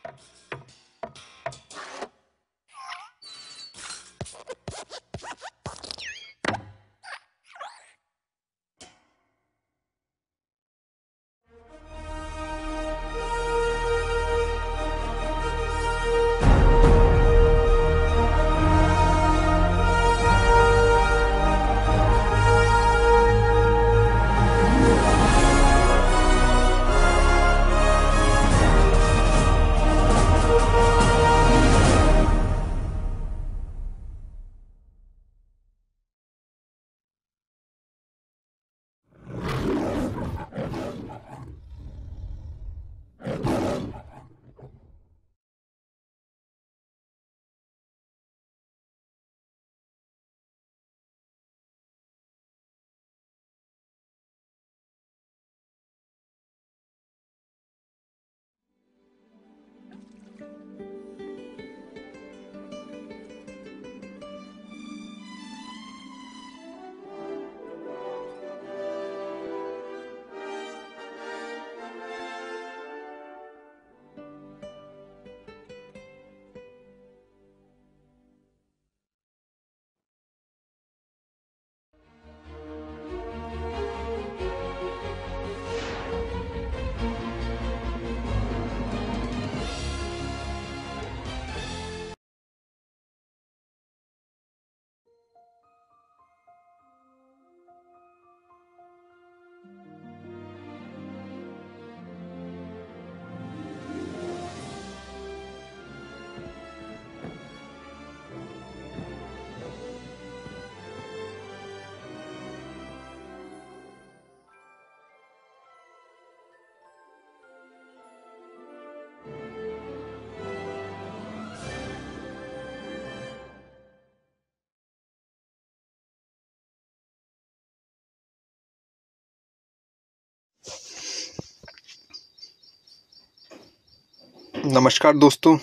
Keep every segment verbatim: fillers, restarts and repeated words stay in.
नमस्कार दोस्तों,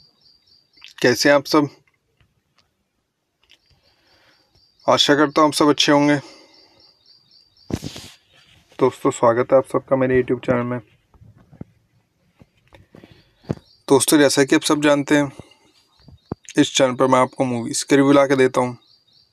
कैसे हैं आप सब। आशा करता हूँ आप सब अच्छे होंगे। दोस्तों स्वागत है आप सबका मेरे यूट्यूब चैनल में। दोस्तों जैसा कि आप सब जानते हैं, इस चैनल पर मैं आपको मूवीज़ के रिव्यू ला के देता हूँ,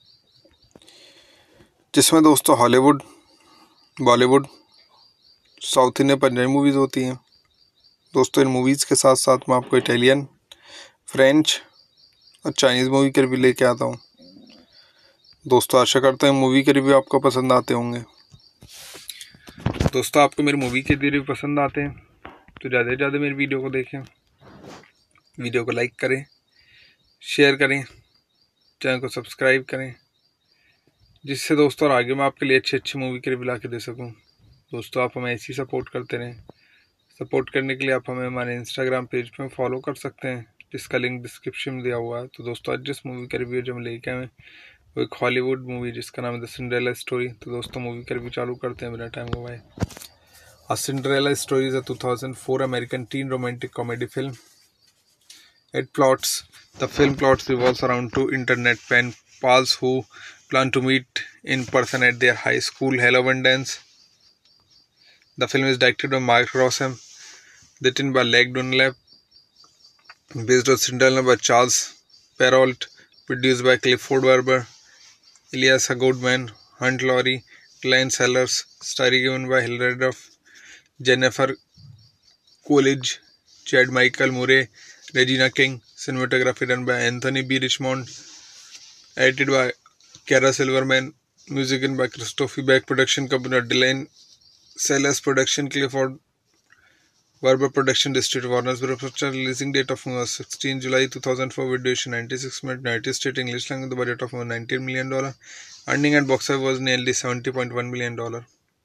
जिसमें दोस्तों Hollywood, Bollywood, south Indian, Punjabi movies होती हैं। दोस्तों इन मूवीज़ के साथ साथ मैं आपको इटालियन, फ्रेंच और चाइनीज़ मूवी के रिव्यू लेके आता हूँ। दोस्तों आशा करता हूँ मूवी के रिव्यू आपको पसंद आते होंगे। दोस्तों आपको मेरी मूवी के रिव्यू पसंद आते हैं तो ज़्यादा से ज़्यादा मेरी वीडियो को देखें, वीडियो को लाइक करें, शेयर करें, चैनल को सब्सक्राइब करें, जिससे दोस्तों और आगे मैं आपके लिए अच्छी अच्छी मूवी के रिव्यू ला के दे सकूँ। दोस्तों आप हमें ऐसी सपोर्ट करते रहें। सपोर्ट करने के लिए आप हमें हमारे इंस्टाग्राम पेज पे फॉलो कर सकते हैं, जिसका लिंक डिस्क्रिप्शन में दिया हुआ है। तो दोस्तों आज जिस मूवी का रिव्यू जो हम लेके आए वो एक हॉलीवुड मूवी जिसका नाम है द सिंड्रेला स्टोरी। तो दोस्तों मूवी का रिव्यू चालू करते हैं बिना टाइम गवाए। A Cinderella Story is a two thousand four American teen romantic comedy film. It plots the film plots revolves around two internet pen pals who plan to meet in person at their high school Halloween dance. The film is directed by Mark Rossum, written by Leg Dunlap, based on Cinderella by Charles Perrault, produced by Clifford Barber, Elias Goodman, Hunt Laurie, Glenn Sellers, starring given by Hilary Duff, Jennifer Coolidge, Chad Michael Murray, Regina King. Cinematography done by Anthony B. Richmond, edited by Kara Silverman, music in by Christophe Beck, production company Dylan Sellers, production Clifford Barber, production district Warner Bros. Releasing date of movie sixteenth July two thousand four, with duration ninety-six minutes, United States English language, the budget of nineteen million dollars, earning at box office was nearly seventy point one million dollars.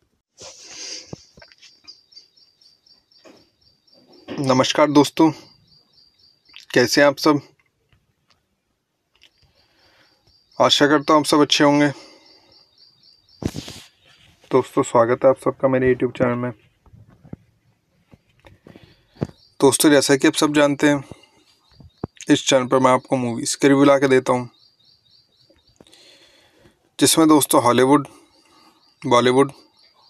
नमस्कार दोस्तों, कैसे हैं आप सब। आशा करता हूँ आप सब अच्छे होंगे। दोस्तों स्वागत है आप सबका मेरे यूट्यूब चैनल में। दोस्तों जैसा कि आप सब जानते हैं, इस चैनल पर मैं आपको मूवीज़ के रिव्यू ला के देता हूँ, जिसमें दोस्तों Hollywood, Bollywood,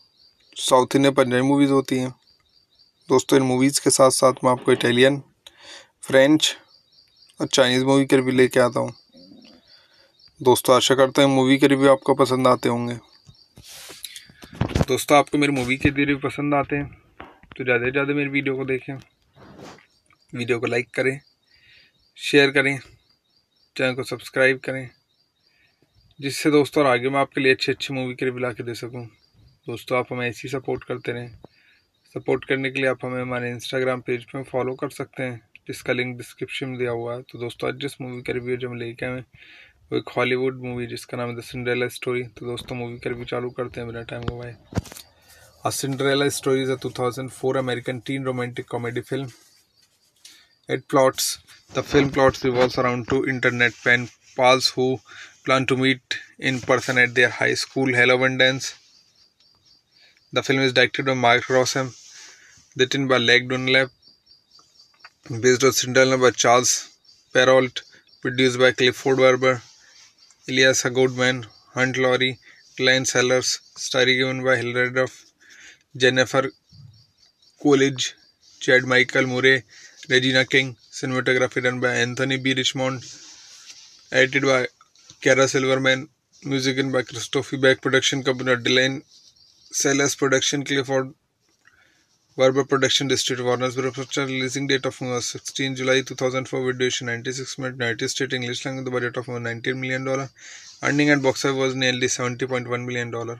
south Indian, Punjabi movies होती हैं। दोस्तों इन मूवीज़ के साथ साथ मैं आपको इटालियन, फ्रेंच और चाइनीज़ मूवी के रिव्यू लेके आता हूँ। दोस्तों आशा करते हैं मूवी के रिव्यू आपको पसंद आते होंगे। दोस्तों आपको मेरी मूवी के रिव्यू पसंद आते हैं तो ज़्यादा से ज़्यादा मेरी वीडियो को देखें, वीडियो को लाइक करें, शेयर करें, चैनल को सब्सक्राइब करें, जिससे दोस्तों और आगे मैं आपके लिए अच्छी अच्छी मूवी के रिव्यू ला के दे सकूँ। दोस्तों आप हमें ऐसी सपोर्ट करते रहें। सपोर्ट करने के लिए आप हमें हमारे इंस्टाग्राम पेज पे फॉलो कर सकते हैं, जिसका लिंक डिस्क्रिप्शन में दिया हुआ है। तो दोस्तों आज जिस मूवी का रिव्यू जो हम लेके आए वो एक हॉलीवुड मूवी जिसका नाम है द सिंड्रेला स्टोरी। तो दोस्तों मूवी का रिव्यू चालू करते हैं बिना टाइम गवाए। A Cinderella Story is a two thousand four American teen romantic comedy film. It plots the film plots revolves around two internet pen pals who plan to meet in person at their high school Halloween dance. The film is directed by Mark Rossum, written by Leg Dunlap, based on Cinderella by Charles Perrault, produced by Clifford Barber, Elias Goodman, Hunt Laurie, Glenn Sellers, starring given by Hilary Duff, Jennifer Coolidge, Chad Michael Murray, Regina King. Cinematography done by Anthony B. Richmond, edited by Kara Silverman, music in by Christophe Beck, production company Dylan Sellers, production Clifford Barber, production district Warner Bros. Releasing date of movie sixteenth July two thousand four, with duration ninety-six minutes, United States English language, the budget of nineteen million dollars, earning at box office was nearly seventy point one million dollars.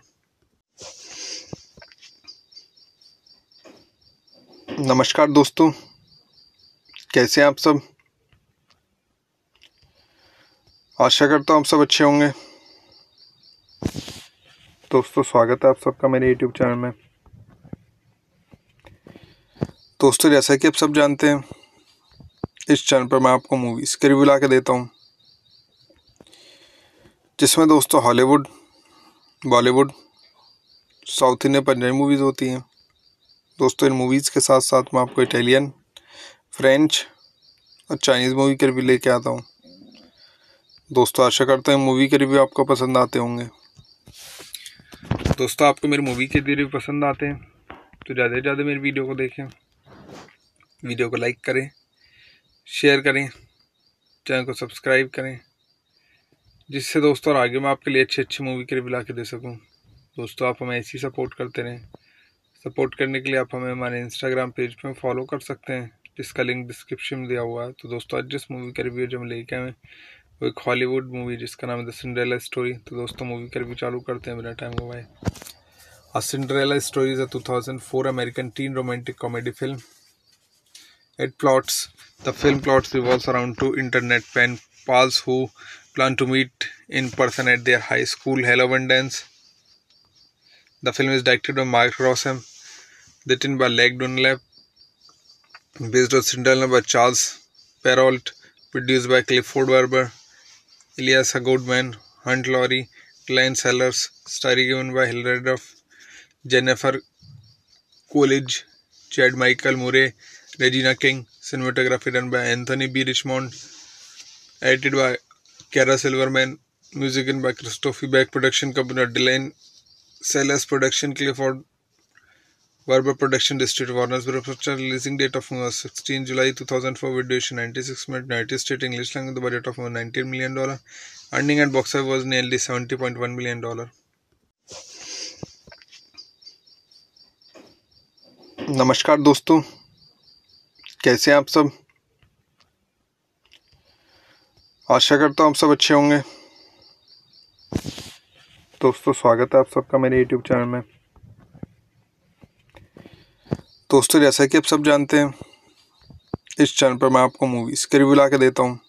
नमस्कार दोस्तों, कैसे हैं आप सब। आशा करता हूँ आप सब अच्छे होंगे। दोस्तों स्वागत है आप सबका मेरे यूट्यूब चैनल में। दोस्तों जैसा कि आप सब जानते हैं, इस चैनल पर मैं आपको मूवीज़ के रिव्यू ला के देता हूँ, जिसमें दोस्तों Hollywood, Bollywood, south Indian, Punjabi movies होती हैं। दोस्तों इन मूवीज़ के साथ साथ मैं आपको इटालियन, फ्रेंच और चाइनीज़ मूवी के रिव्यू लेके आता हूँ। दोस्तों आशा करते हैं मूवी के रिव्यू आपको पसंद आते होंगे। दोस्तों आपको मेरी मूवी के रिव्यू पसंद आते हैं तो ज़्यादा से ज़्यादा मेरी वीडियो को देखें, वीडियो को लाइक करें, शेयर करें, चैनल को सब्सक्राइब करें, जिससे दोस्तों और आगे मैं आपके लिए अच्छी अच्छी मूवी के रिव्यू ला के दे सकूँ। दोस्तों आप हमें ऐसी सपोर्ट करते रहें। सपोर्ट करने के लिए आप हमें हमारे इंस्टाग्राम पेज पे फॉलो कर सकते हैं, जिसका लिंक डिस्क्रिप्शन में दिया हुआ है। तो दोस्तों आज जिस मूवी का रिव्यू जो हम लेके आए वो एक हॉलीवुड मूवी जिसका नाम है द सिंड्रेला स्टोरी। तो दोस्तों मूवी का रिव्यू चालू करते हैं बिना टाइम गवाए। A Cinderella Story is a two thousand four American teen romantic comedy film. It plots the film plots revolves around two internet pen pals who plan to meet in person at their high school Halloween dance. The film is directed by Mark Rossum, written by Leg Dunlap, based on Cinderella by Charles Perrault, produced by Clifford Barber, Elias Goodman, Hunt Laurie, Glenn Sellers, starring given by Hilary Duff, Jennifer Coolidge, Chad Michael Murray, Regina King. Cinematography done by Anthony B. Richmond, edited by Kara Silverman, music in by Christophe Beck, production company Dylan Sellers, production Clifford Barber, production district Warner Bros. Releasing date of movie sixteenth July two thousand four, with duration ninety-six minutes, United States English language, the budget of nineteen million dollars, earning at box office was nearly seventy point one million dollars. नमस्कार दोस्तों, कैसे हैं आप सब। आशा करता हूँ आप सब अच्छे होंगे। दोस्तों स्वागत है आप सबका मेरे यूट्यूब चैनल में। दोस्तों जैसा कि आप सब जानते हैं, इस चैनल पर मैं आपको मूवीज़ के रिव्यू ला के देता हूँ,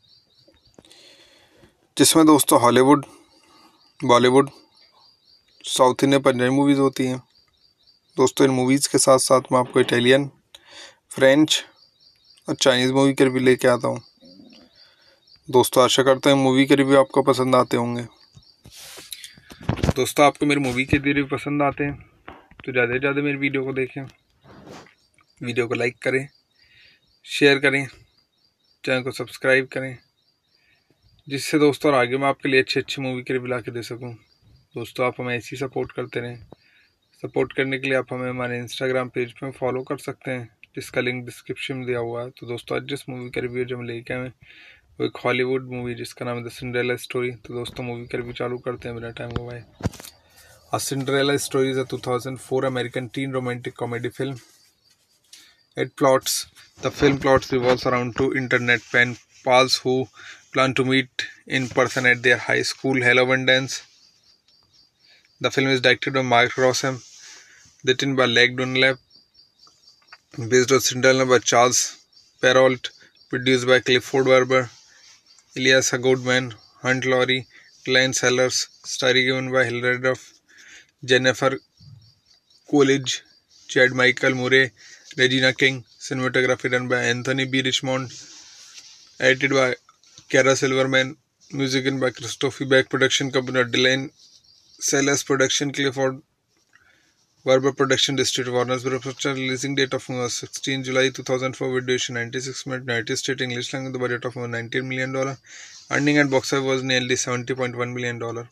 जिसमें दोस्तों Hollywood, Bollywood, south Indian, Punjabi movies होती हैं। दोस्तों इन मूवीज़ के साथ साथ मैं आपको इटालियन, फ्रेंच और चाइनीज़ मूवी के रिव्यू लेके आता हूँ। दोस्तों आशा करते हैं मूवी के रिव्यू आपको पसंद आते होंगे। दोस्तों आपको मेरी मूवी के रिव्यू पसंद आते हैं तो ज़्यादा से ज़्यादा मेरी वीडियो को देखें, वीडियो को लाइक करें, शेयर करें, चैनल को सब्सक्राइब करें, जिससे दोस्तों और आगे मैं आपके लिए अच्छी अच्छी मूवी के रिव्यू ला के दे सकूँ। दोस्तों आप हमें ऐसी सपोर्ट करते रहें। सपोर्ट करने के लिए आप हमें हमारे इंस्टाग्राम पेज पे फॉलो कर सकते हैं, जिसका लिंक डिस्क्रिप्शन में दिया हुआ है। तो दोस्तों आज जिस मूवी का रिव्यू जो हम लेके आए हैं वो एक हॉलीवुड मूवी जिसका नाम है द सिंड्रेला स्टोरी। तो दोस्तों मूवी का रिव्यू चालू करते हैं बिना टाइम गवाए। A Cinderella Story is a two thousand four American teen romantic comedy film. It plots the film plots revolves around two internet pen pals who plan to meet in person at their high school Halloween dance. The film is directed by Mark Rossum, written by Leg Dunlap, based on Cinderella by Charles Perrault, produced by Clifford Barber, Elias Goodman, Hunt Laurie, Glenn Sellers, starring given by Hilary Duff, Jennifer Coolidge, Chad Michael Murray, Regina King. Cinematography done by Anthony B. Richmond, edited by Kara Silverman, music in by Christophe Beck, production company Dylan Sellers, production Clifford Barber, production district Warner Bros. Releasing date of movie sixteenth July two thousand four, with duration ninety-six minutes, United States English language, the budget of nineteen million dollars, earning at box office was nearly seventy point one million dollars.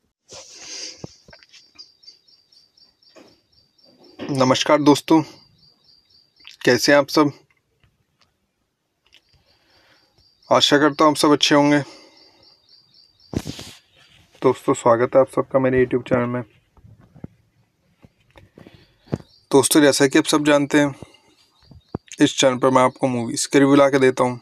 नमस्कार दोस्तों, कैसे हैं आप सब। आशा करता हूँ आप सब अच्छे होंगे। दोस्तों स्वागत है आप सबका मेरे यूट्यूब चैनल में। दोस्तों जैसा कि आप सब जानते हैं, इस चैनल पर मैं आपको मूवीज के रिव्यू ला के देता हूँ,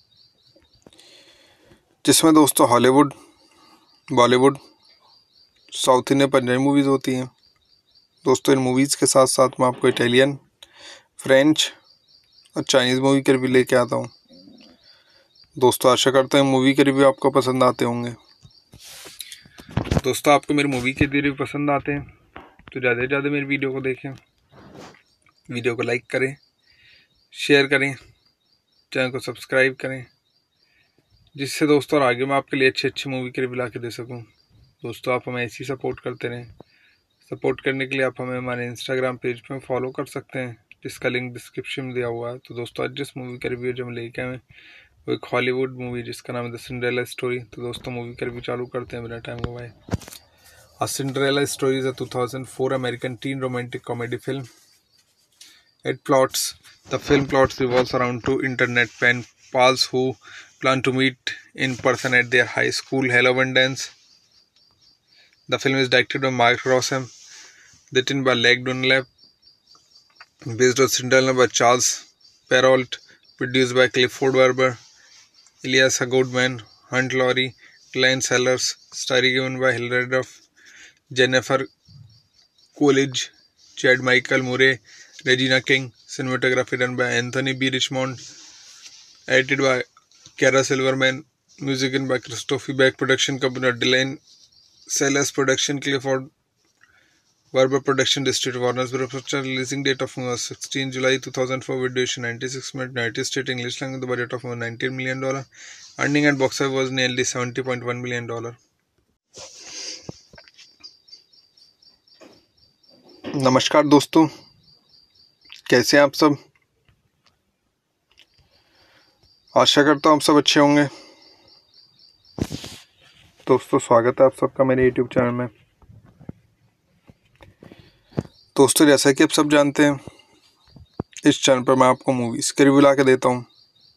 जिसमें दोस्तों Hollywood, Bollywood, south Indian, Punjabi movies होती हैं। दोस्तों इन मूवीज़ के साथ साथ मैं आपको इटालियन, फ्रेंच और चाइनीज़ मूवी के रिव्यू लेके आता हूँ। दोस्तों आशा करता हूँ मूवी के रिव्यू आपको पसंद आते होंगे। दोस्तों आपको मेरी मूवी के रिव्यू पसंद आते हैं तो ज़्यादा से ज़्यादा मेरी वीडियो को देखें, वीडियो को लाइक करें, शेयर करें, चैनल को सब्सक्राइब करें, जिससे दोस्तों और आगे मैं आपके लिए अच्छी अच्छी मूवी के रिव्यू ला के दे सकूँ। दोस्तों आप हमें ऐसी सपोर्ट करते रहें। सपोर्ट करने के लिए आप हमें हमारे इंस्टाग्राम पेज पे फॉलो कर सकते हैं, जिसका लिंक डिस्क्रिप्शन में दिया हुआ है। तो दोस्तों आज जिस मूवी का रिव्यू जो हम लेके आए हैं वो एक हॉलीवुड मूवी जिसका नाम है द सिंड्रेला स्टोरी। तो दोस्तों मूवी का रिव्यू चालू करते हैं बिना टाइम गवाए। A Cinderella Story is a two thousand four American teen romantic comedy film. It plots the film plots revolves around two internet pen pals who plan to meet in person at their high school Halloween dance. The film is directed by Mark Rossum, written by Leg Dunlap, based on Cinderella by Charles Perrault, produced by Clifford Barber, Elias Goodman, Hunt Laurie, Glenn Sellers, starring given by Hilary Duff, Jennifer Coolidge, Chad Michael Murray, Regina King. Cinematography done by Anthony B. Richmond, edited by Kara Silverman, music in by Christophe Beck, production company Dylan Sellers, production Clifford Barber, production district Warner Bros. Releasing date of movie sixteenth July two thousand four, with duration ninety-six minutes, United States English language, the budget of nineteen million dollars, earning at box office was nearly seventy point one million dollars. नमस्कार दोस्तों, कैसे हैं आप सब। आशा करता हूँ आप सब अच्छे होंगे। दोस्तों स्वागत है आप सबका मेरे यूट्यूब चैनल में। दोस्तों जैसा कि आप सब जानते हैं, इस चैनल पर मैं आपको मूवीज़ के रिव्यू ला के देता हूँ,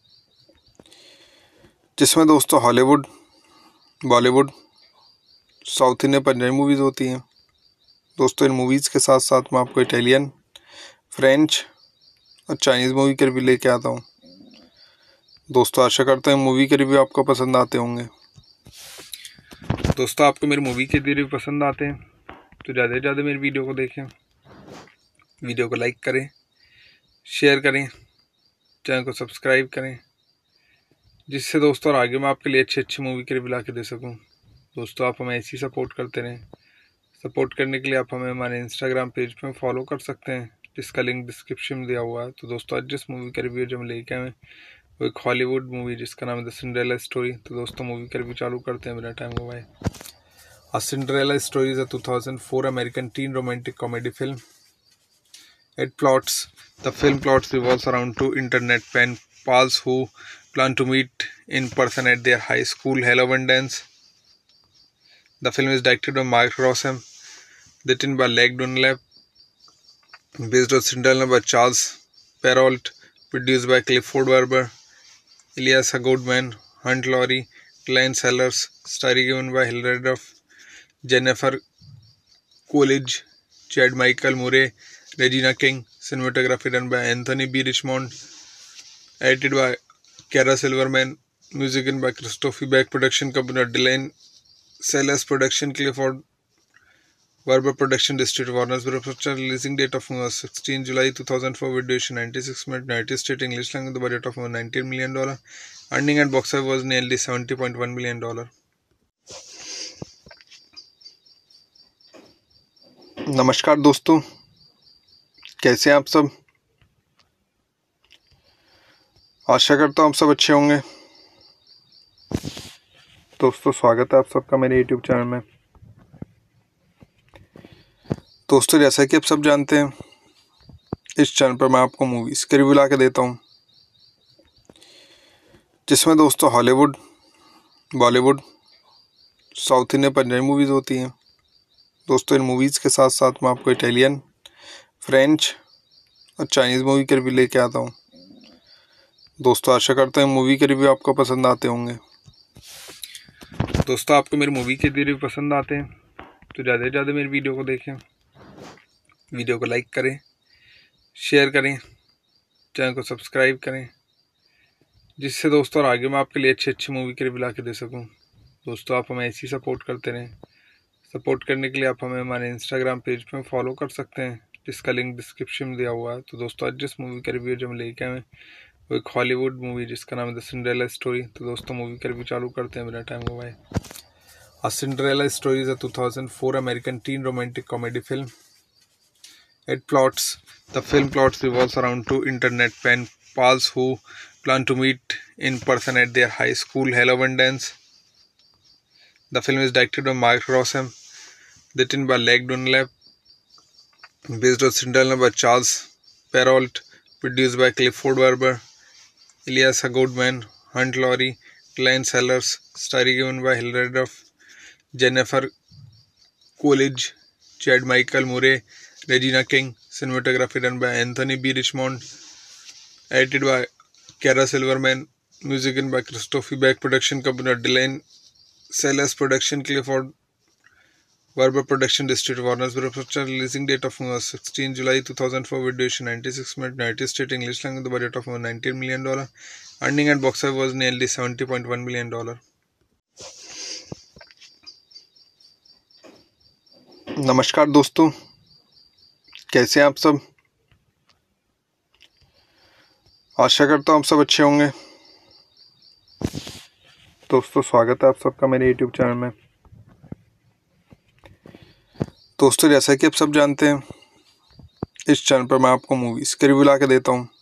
जिसमें दोस्तों Hollywood, Bollywood, south Indian, Punjabi movies होती हैं। दोस्तों इन मूवीज़ के साथ साथ मैं आपको इटालियन, फ्रेंच और चाइनीज़ मूवी के रिव्यू लेके आता हूँ। दोस्तों आशा करता हूँ मूवी के रिव्यू आपको पसंद आते होंगे। दोस्तों आपको मेरी मूवी के रिव्यू पसंद आते हैं तो ज़्यादा से ज़्यादा मेरी वीडियो को देखें, वीडियो को लाइक करें, शेयर करें, चैनल को सब्सक्राइब करें, जिससे दोस्तों और आगे मैं आपके लिए अच्छी अच्छी मूवी के रिव्यू ला के दे सकूँ। दोस्तों आप हमें ऐसी सपोर्ट करते रहें। सपोर्ट करने के लिए आप हमें हमारे इंस्टाग्राम पेज पे फॉलो कर सकते हैं, जिसका लिंक डिस्क्रिप्शन में दिया हुआ है। तो दोस्तों आज जिस मूवी का रिव्यू जो हम लेके आए हैं वो एक हॉलीवुड मूवी जिसका नाम है द सिंड्रेला स्टोरी। तो दोस्तों मूवी का रिव्यू चालू करते हैं बिना टाइम गवाए। A Cinderella Story is a two thousand four American teen romantic comedy film. It plots the film plots revolves around two internet pen pals who plan to meet in person at their high school Halloween dance. The film is directed by Mark Rossum, written by Leg Dunlap, based on Cinderella by Charles Perrault, produced by Clifford Barber, Elias Goodman, Hunt Laurie, Glenn Sellers, starring given by Hilary Duff, Jennifer Coolidge, Chad Michael Murray, Regina King. Cinematography done by Anthony B. Richmond, edited by Kara Silverman, music in by Christophe Beck, production company Dylan Sellers, production Clifford Barber, production district Warner Bros. Production. Releasing date of movie sixteen July two thousand four, with duration ninety-six minutes, United States English language. The budget of nineteen million dollars, earning at box office was nearly seventy point one million dollars. नमस्कार दोस्तों, कैसे हैं आप सब। आशा करता हूँ आप सब अच्छे होंगे। दोस्तों स्वागत है आप सबका मेरे यूट्यूब चैनल में। दोस्तों जैसा कि आप सब जानते हैं, इस चैनल पर मैं आपको मूवीज के रिव्यू ला के देता हूँ, जिसमें दोस्तों Hollywood, Bollywood, south Indian, Punjabi movies होती हैं। दोस्तों इन मूवीज़ के साथ साथ मैं आपको इटालियन, फ्रेंच और चाइनीज़ मूवी के रिव्यू लेके आता हूँ। दोस्तों आशा करता हूँ मूवी के रिव्यू आपको पसंद आते होंगे। दोस्तों आपको मेरी मूवी के रिव्यू पसंद आते हैं तो ज़्यादा से ज़्यादा मेरी वीडियो को देखें, वीडियो को लाइक करें, शेयर करें, चैनल को सब्सक्राइब करें, जिससे दोस्तों और आगे मैं आपके लिए अच्छी अच्छी मूवी के रिव्यू ला के दे सकूँ। दोस्तों आप हमें ऐसी सपोर्ट करते रहें। सपोर्ट करने के लिए आप हमें हमारे इंस्टाग्राम पेज पे फॉलो कर सकते हैं, जिसका लिंक डिस्क्रिप्शन में दिया हुआ है। तो दोस्तों आज जिस मूवी का रिव्यू जो हम लेके आए वो एक हॉलीवुड मूवी जिसका नाम है द सिंड्रेला स्टोरी। तो दोस्तों मूवी का रिव्यू चालू करते हैं बिना टाइम गवाए। A Cinderella Story is a two thousand four American teen romantic comedy film. It plots the film plots revolves around two internet pen pals who plan to meet in person at their high school Halloween dance. The film is directed by Mark Rossum, written by Leg Dunlap, based on Cinderella by Charles Perrault, produced by Clifford Barber, Elias Goodman, Hunt Laurie, Glenn Sellers, starring given by Hilary Duff, Jennifer Coolidge, Chad Michael Murray, Regina King. Cinematography done by Anthony B. Richmond, edited by Kara Silverman, music in by Christophe Beck, production company Dylan Sellers, production Clifford Barber, production district Warner Bros. Production. Releasing date of movie sixteen July two thousand four, with duration ninety-six minutes, United States English language. The budget of nineteen million dollars, earning at box office was nearly seventy point one million dollars. नमस्कार दोस्तों, कैसे हैं आप सब। आशा करता हूँ आप सब अच्छे होंगे। दोस्तों स्वागत है आप सबका मेरे यूट्यूब चैनल में। दोस्तों जैसा कि आप सब जानते हैं, इस चैनल पर मैं आपको मूवीज़ के रिव्यू ला के देता हूँ,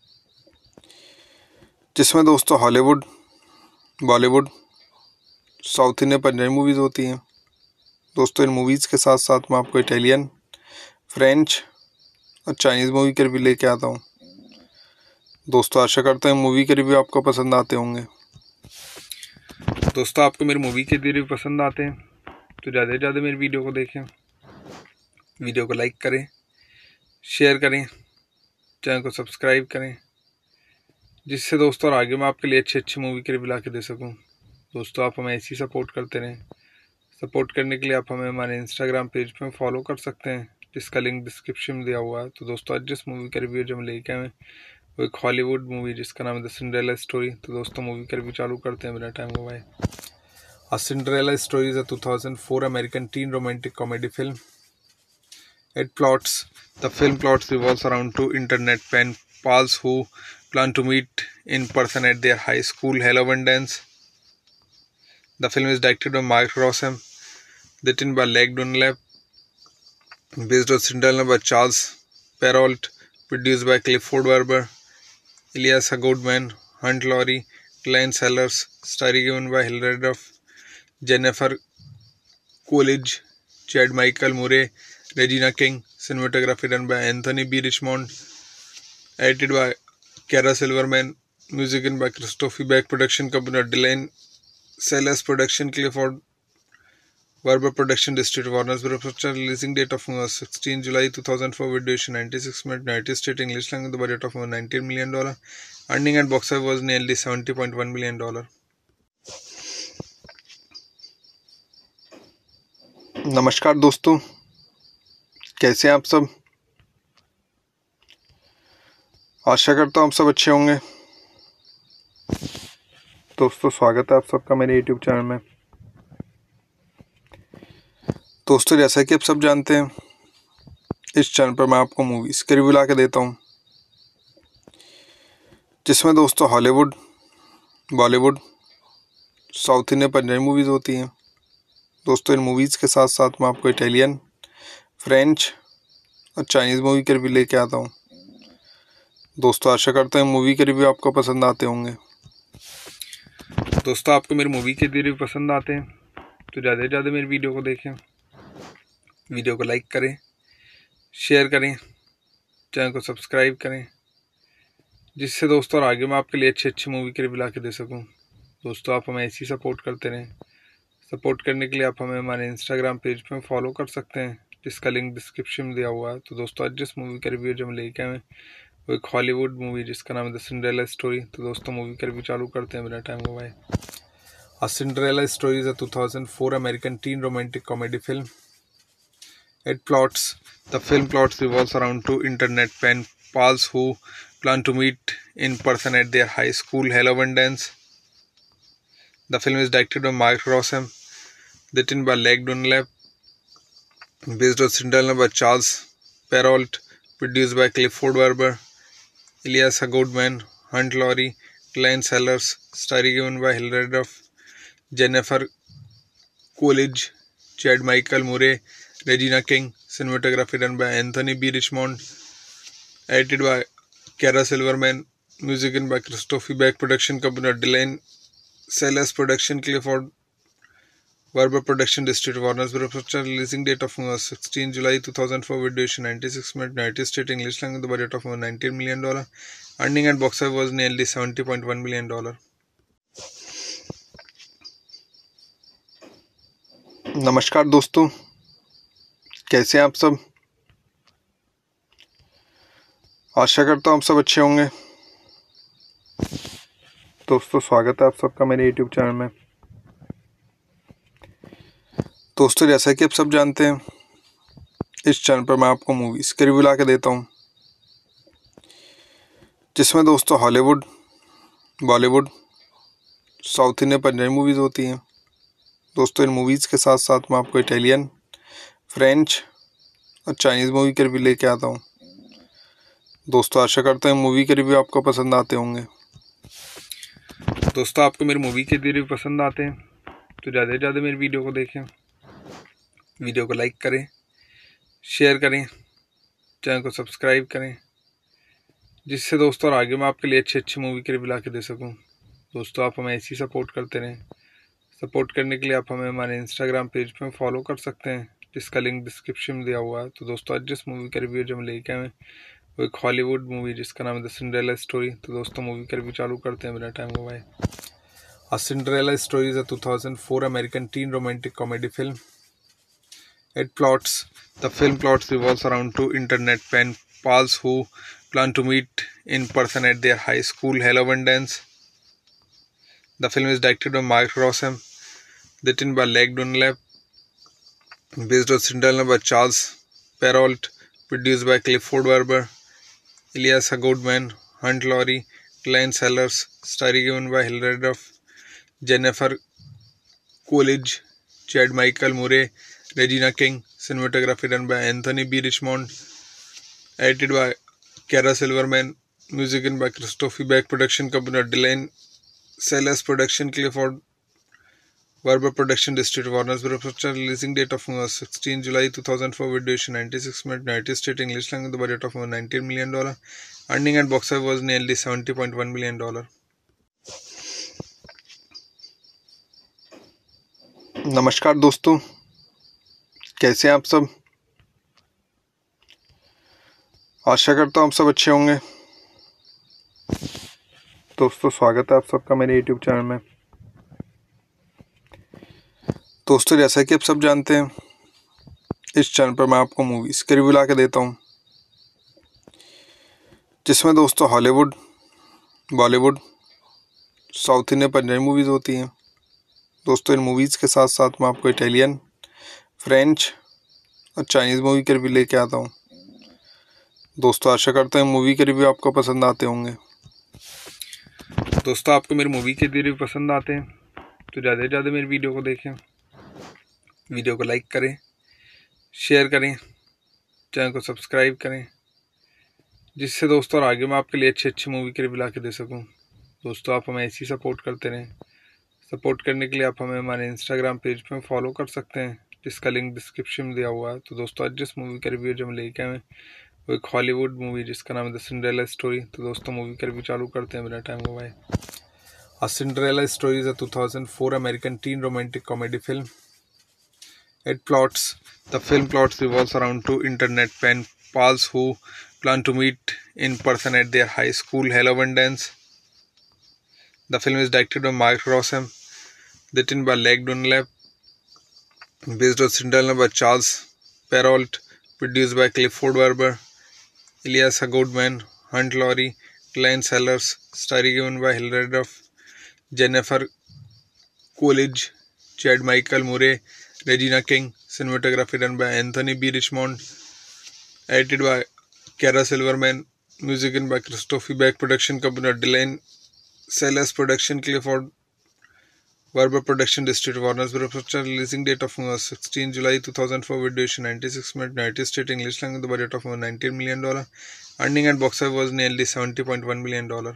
जिसमें दोस्तों Hollywood, Bollywood, south Indian, Punjabi movies होती हैं। दोस्तों इन मूवीज़ के साथ साथ मैं आपको इटालियन, फ्रेंच और चाइनीज़ मूवी के रिव्यू लेके आता हूँ। दोस्तों आशा करता हूँ मूवी के रिव्यू आपको पसंद आते होंगे। दोस्तों आपको मेरी मूवी के रिव्यू पसंद आते हैं तो ज़्यादा से ज़्यादा मेरी वीडियो को देखें, वीडियो को लाइक करें, शेयर करें, चैनल को सब्सक्राइब करें, जिससे दोस्तों और आगे मैं आपके लिए अच्छी अच्छी मूवी के रिव्यू ला के दे सकूँ। दोस्तों आप हमें ऐसी सपोर्ट करते रहें। सपोर्ट करने के लिए आप हमें हमारे इंस्टाग्राम पेज पे फॉलो कर सकते हैं, जिसका लिंक डिस्क्रिप्शन में दिया हुआ है। तो दोस्तों आज जिस मूवी का रिव्यू जो हम लेके आए वो एक हॉलीवुड मूवी जिसका नाम है द सिंड्रेला स्टोरी। तो दोस्तों मूवी का रिव्यू चालू करते हैं बिना टाइम गवाए। A Cinderella Story is a two thousand four American teen romantic comedy film. It plots the film plots revolves around two internet pen pals who plan to meet in person at their high school Halloween dance. The film is directed by Mark Rossum, written by Leg Dunlap, based on Cinderella by Charles Perrault, produced by Clifford Barber, Elias Goodman, Hunt Laurie, Glenn Sellers, starring given by Hilary Duff, Jennifer Coolidge, Chad Michael Murray, Regina King. Cinematography done by Anthony B. Richmond, edited by Kara Silverman, music in by Christophe Beck, production company Dylan Sellers, production Clifford Verba Production District, Warner Bros. Picture. Releasing date of movie was sixteenth July two thousand four. Video duration ninety-six minutes. United States English language. The budget of nineteen million dollars. Earning at box office was nearly seventy point one million dollars. नमस्कार दोस्तों, कैसे हैं आप सब। आशा करता हूँ आप सब अच्छे होंगे। दोस्तों, स्वागत है आप सबका मेरे यूट्यूब चैनल में। दोस्तों, जैसा कि आप सब जानते हैं, इस चैनल पर मैं आपको मूवीज़ के रिव्यू ला के देता हूँ, जिसमें दोस्तों Hollywood, Bollywood, south Indian, Punjabi movies होती हैं। दोस्तों, इन मूवीज़ के साथ साथ मैं आपको इटालियन, फ्रेंच और चाइनीज़ मूवी के रिव्यू लेके आता हूँ। दोस्तों, आशा करता हूँ मूवी के रिव्यू आपको पसंद आते होंगे। दोस्तों, आपको मेरी मूवी के रिव्यू पसंद आते हैं तो ज़्यादा से ज़्यादा मेरी वीडियो को देखें, वीडियो को लाइक करें, शेयर करें, चैनल को सब्सक्राइब करें, जिससे दोस्तों और आगे मैं आपके लिए अच्छी अच्छी मूवी के रिव्यू ला के दे सकूँ। दोस्तों, आप हमें ऐसी सपोर्ट करते रहें। सपोर्ट करने के लिए आप हमें हमारे इंस्टाग्राम पेज पे फॉलो कर सकते हैं, जिसका लिंक डिस्क्रिप्शन में दिया हुआ है। तो दोस्तों, आज जिस मूवी का रिव्यू जो हम लेके आए वो एक हॉलीवुड मूवी जिसका नाम है द सिंड्रेला स्टोरी। तो दोस्तों, मूवी का रिव्यू चालू करते हैं बिना टाइम गवाए। A Cinderella Story is a two thousand four American teen romantic comedy film. It plots the film plots revolves around two internet pen pals who plan to meet in person at their high school Halloween dance. The film is directed by Mark Rossum, written by Leg Dunlap, based on Cinderella by Charles Perrault, produced by Clifford Barber, Elias Goodman, Hunt Laurie, Glenn Sellers, starring given by Hilary Duff, Jennifer Coolidge, Chad Michael Murray, Regina King. Cinematography done by Anthony B. Richmond, edited by Kara Silverman, music in by Christophe Beck, production company Dylan Sellers, production Clifford Barber, production district Warner Bros. Picture. Releasing date of movie was sixteenth July two thousand four. Video duration ninety-six minutes. United States English language. The budget of nineteen million dollars. Earning at box office was nearly seventy point one million dollars. नमस्कार दोस्तों, कैसे हैं आप सब। आशा करता हूँ आप सब अच्छे होंगे। दोस्तों, स्वागत है आप सबका मेरे यूट्यूब चैनल में। दोस्तों, जैसा कि आप सब जानते हैं, इस चैनल पर मैं आपको मूवीज़ के रिव्यू ला के देता हूँ, जिसमें दोस्तों Hollywood, Bollywood, south Indian, Punjabi movies होती हैं। दोस्तों, इन मूवीज़ के साथ साथ मैं आपको इटालियन, फ्रेंच और चाइनीज़ मूवी के रिव्यू लेके आता हूँ। दोस्तों, आशा करता हूँ मूवी के रिव्यू आपको पसंद आते होंगे। दोस्तों, आपको मेरी मूवी के रिव्यू पसंद आते हैं तो ज़्यादा से ज़्यादा मेरी वीडियो को देखें, वीडियो को लाइक करें, शेयर करें, चैनल को सब्सक्राइब करें, जिससे दोस्तों और आगे मैं आपके लिए अच्छी अच्छी मूवी के रिव्यू ला के दे सकूँ। दोस्तों, आप हमें ऐसी सपोर्ट करते रहें। सपोर्ट करने के लिए आप हमें हमारे इंस्टाग्राम पेज पे फॉलो कर सकते हैं, जिसका लिंक डिस्क्रिप्शन में दिया हुआ है। तो दोस्तों, आज जिस मूवी का रिव्यू जो हम लेके आए वो एक हॉलीवुड मूवी जिसका नाम है द सिंड्रेला स्टोरी। तो दोस्तों, मूवी का रिव्यू चालू करते हैं बिना टाइम गवाए। A Cinderella Story is a two thousand four American teen romantic comedy film. It plots the film plots revolves around two internet pen pals who plan to meet in person at their high school Halloween dance. The film is directed by Mark Rossum, written by Leg Dunlap, based on Cinderella by Charles Perrault, produced by Clifford Barber, Elias Goodman, Hunt Laurie, Glenn Sellers, starring given by Hilary Duff, Jennifer Coolidge, Chad Michael Murray, Regina King. Cinematography done by Anthony B. Richmond, edited by Kara Silverman, music in by Christophe Beck, production company Dylan Sellers, production Clifford Barber, production district Warner Bros. Picture. Releasing date of movie was sixteenth July two thousand four. Video duration ninety-six minutes. United States English language. The budget of nineteen million dollars. Earning at box office was nearly seventy point one million dollars. नमस्कार दोस्तों, कैसे हैं आप सब। आशा करता हूँ आप सब अच्छे होंगे। दोस्तों, स्वागत है आप सबका मेरे यूट्यूब चैनल में। दोस्तों, जैसा कि आप सब जानते हैं, इस चैनल पर मैं आपको मूवीज़ के रिव्यू ला के देता हूँ, जिसमें दोस्तों Hollywood, Bollywood, south Indian, Punjabi movies होती हैं। दोस्तों, इन मूवीज़ के साथ साथ मैं आपको इटालियन, फ्रेंच और चाइनीज़ मूवी के रिव्यू लेके आता हूँ। दोस्तों, आशा करता हूँ मूवी के रिव्यू आपको पसंद आते होंगे। दोस्तों, आपको मेरी मूवी के रिव्यू पसंद आते हैं तो ज़्यादा से ज़्यादा मेरी वीडियो को देखें, वीडियो को लाइक करें, शेयर करें, चैनल को सब्सक्राइब करें, जिससे दोस्तों और आगे मैं आपके लिए अच्छी अच्छी मूवी के रिव्यू ला के दे सकूं। दोस्तों, आप हमें ऐसी सपोर्ट करते रहें। सपोर्ट करने के लिए आप हमें हमारे इंस्टाग्राम पेज पे फॉलो कर सकते हैं, जिसका लिंक डिस्क्रिप्शन में दिया हुआ है। तो दोस्तों, आज जिस मूवी का रिव्यू जो हम लेके आए वो एक हॉलीवुड मूवी जिसका नाम है द सिंड्रेला स्टोरी। तो दोस्तों, मूवी का रिव्यू चालू करते हैं बिना टाइम गवाए। A Cinderella Story is a two thousand four American teen romantic comedy film. It plots the film plots revolves around two internet pen pals who plan to meet in person at their high school Halloween dance. The film is directed by Mark Rossum, written by Leg Dunlap, based on Cinderella by Charles Perrault, produced by Clifford Barber, Elias Goodman, Hunt Laurie, Glenn Sellers, starring given by Hilary Duff, Jennifer Coolidge, Chad Michael Murray, Regina King. Cinematography done by Anthony B. Richmond, edited by Kara Silverman, music in by Christophe Beck, production company Dylan Sellers, production Clifford Barber, production district Warner Bros. Releasing date of movie sixteen July two thousand four, with duration ninety-six minutes, United States English language, the budget of nineteen million dollars, earning at box office was nearly seventy point one million dollars.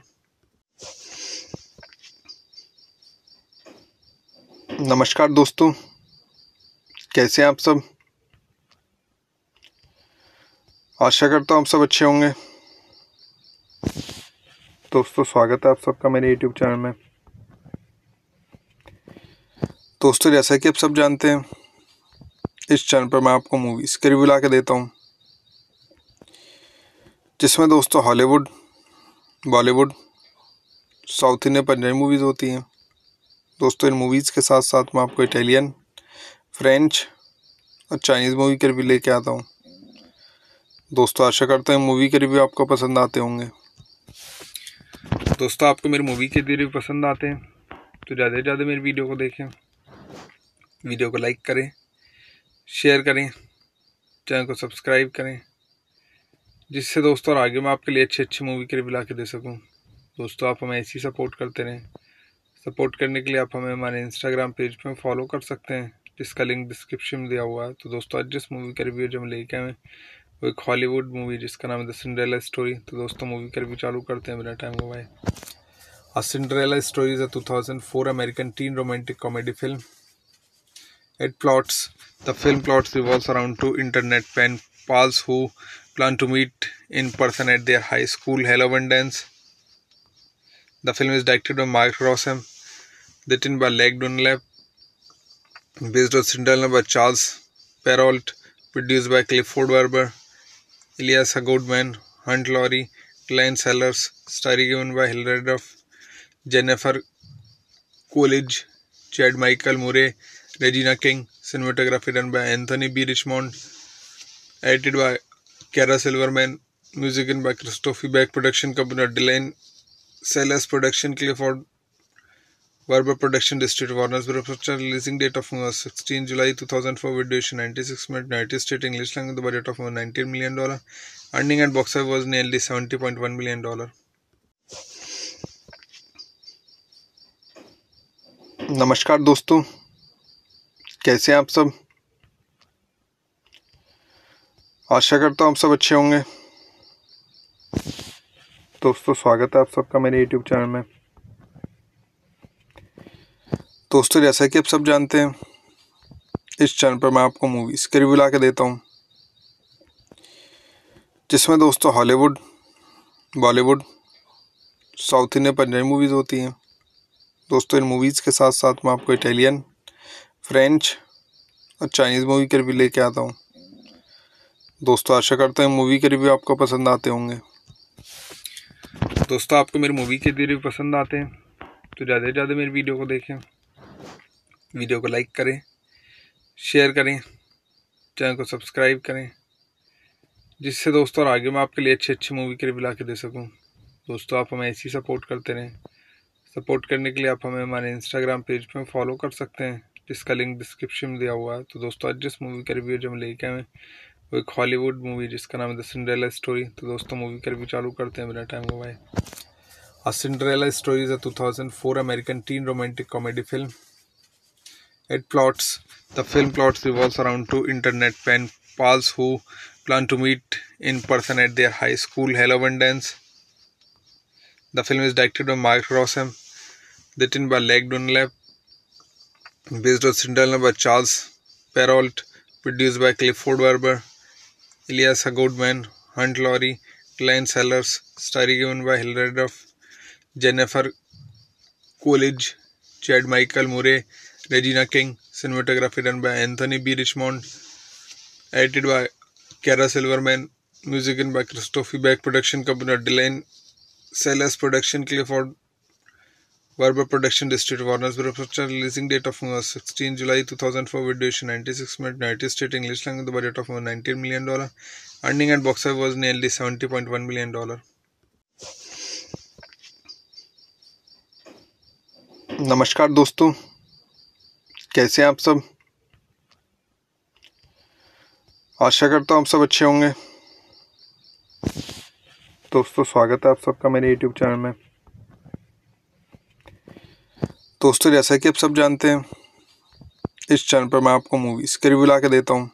नमस्कार दोस्तों, कैसे हैं आप सब। आशा करता हूँ आप सब अच्छे होंगे। दोस्तों, स्वागत है आप सबका मेरे यूट्यूब चैनल में। दोस्तों, जैसा कि आप सब जानते हैं, इस चैनल पर मैं आपको मूवीज़ के रिव्यू ला के देता हूँ, जिसमें दोस्तों Hollywood, Bollywood, south Indian, Punjabi movies होती हैं। दोस्तों, इन मूवीज़ के साथ साथ मैं आपको इटालियन, फ्रेंच और चाइनीज़ मूवी के रिव्यू लेके आता हूँ। दोस्तों, आशा करता हूँ मूवी के रिव्यू आपको पसंद आते होंगे। दोस्तों, आपको मेरी मूवी के रिव्यू पसंद आते हैं तो ज़्यादा से ज़्यादा मेरी वीडियो को देखें, वीडियो को लाइक करें, शेयर करें, चैनल को सब्सक्राइब करें, जिससे दोस्तों और आगे मैं आपके लिए अच्छी अच्छी मूवी के रिव्यू ला के दे सकूँ। दोस्तों, आप हमें ऐसी सपोर्ट करते रहें। सपोर्ट करने के लिए आप हमें हमारे इंस्टाग्राम पेज पे फॉलो कर सकते हैं, जिसका लिंक डिस्क्रिप्शन में दिया हुआ है। तो दोस्तों, आज जिस मूवी का रिव्यू जो हम लेके आए वो एक हॉलीवुड मूवी जिसका नाम है द सिंड्रेला स्टोरी। तो दोस्तों, मूवी का रिव्यू चालू करते हैं बिना टाइम गवाए। A Cinderella Story is a two thousand four American teen romantic comedy film. It plots the film plots revolves around two internet pen pals who plan to meet in person at their high school Halloween dance. The film is directed by Mark Rossum, written by Leg Dunlap, based on Cinderella by Charles Perrault, produced by Clifford Barber, Elias Goodman, Hunt Laurie, Glenn Sellers, starring given by Hilary Duff, Jennifer Coolidge, Chad Michael Murray, Regina King. Cinematography done by Anthony B. Richmond, edited by Kara Silverman, music in by Christophe Beck, production company Dylan Sellers, production Clifford Barber, production district Warner Bros. Releasing date of movie sixteen July two thousand four, with duration ninety-six minutes, United States English language, the budget of nineteen million dollars, earning at box office was nearly seventy point one million dollars. नमस्कार दोस्तों, कैसे हैं आप सब। आशा करता हूँ आप सब अच्छे होंगे। दोस्तों, स्वागत है आप सबका मेरे यूट्यूब चैनल में। दोस्तों, जैसा कि आप सब जानते हैं, इस चैनल पर मैं आपको मूवीज़ के रिव्यू ला के देता हूँ, जिसमें दोस्तों Hollywood, Bollywood, south Indian, Punjabi movies होती हैं। दोस्तों, इन मूवीज़ के साथ साथ मैं आपको इटालियन, फ्रेंच और चाइनीज़ मूवी के रिव्यू लेके आता हूँ। दोस्तों, आशा करता हूँ मूवी के रिव्यू आपको पसंद आते होंगे। दोस्तों, आपको मेरी मूवी के रिव्यू पसंद आते हैं तो ज़्यादा से ज़्यादा मेरी वीडियो को देखें, वीडियो को लाइक करें, शेयर करें, चैनल को सब्सक्राइब करें, जिससे दोस्तों और आगे मैं आपके लिए अच्छी अच्छी मूवी के रिव्यू ला के दे सकूं। दोस्तों आप हमें ऐसी सपोर्ट करते रहें। सपोर्ट करने के लिए आप हमें हमारे इंस्टाग्राम पेज पे फॉलो कर सकते हैं, जिसका लिंक डिस्क्रिप्शन में दिया हुआ है। तो दोस्तों आज जिस मूवी का रिव्यू जो हम लेके आए वो एक हॉलीवुड मूवी जिसका नाम है द सिंड्रेला स्टोरी। तो दोस्तों मूवी का रिव्यू चालू करते हैं बिना टाइम गवाए। A Cinderella Story is a two thousand four American teen romantic comedy film. It plots the film plots revolves around two internet pen pals who plan to meet in person at their high school Halloween dance. The film is directed by Mark Rossum, written by Leg Dunlap, based on Cinderella by Charles Perrault, produced by Clifford Barber, Elias Goodman, Hunt Laurie, Glenn Sellers, starring given by Hilary Duff, Jennifer Coolidge, Chad Michael Murray, Regina King. Cinematography done by Anthony B. Richmond, edited by Kara Silverman, music in by Christophe Beck, production company Dylan Sellers, production Clifford Barber, production district Warner Bros. Releasing date of movie sixteenth July two thousand four, with duration ninety-six minutes, United States English language, the budget of nineteen million dollars, earning at box office was nearly seventy point one million dollars. नमस्कार दोस्तों, कैसे हैं आप सब। आशा करता हूँ आप सब अच्छे होंगे। दोस्तों स्वागत है आप सबका मेरे यूट्यूब चैनल में। दोस्तों जैसा कि आप सब जानते हैं, इस चैनल पर मैं आपको मूवीज के रिव्यू ला के देता हूँ,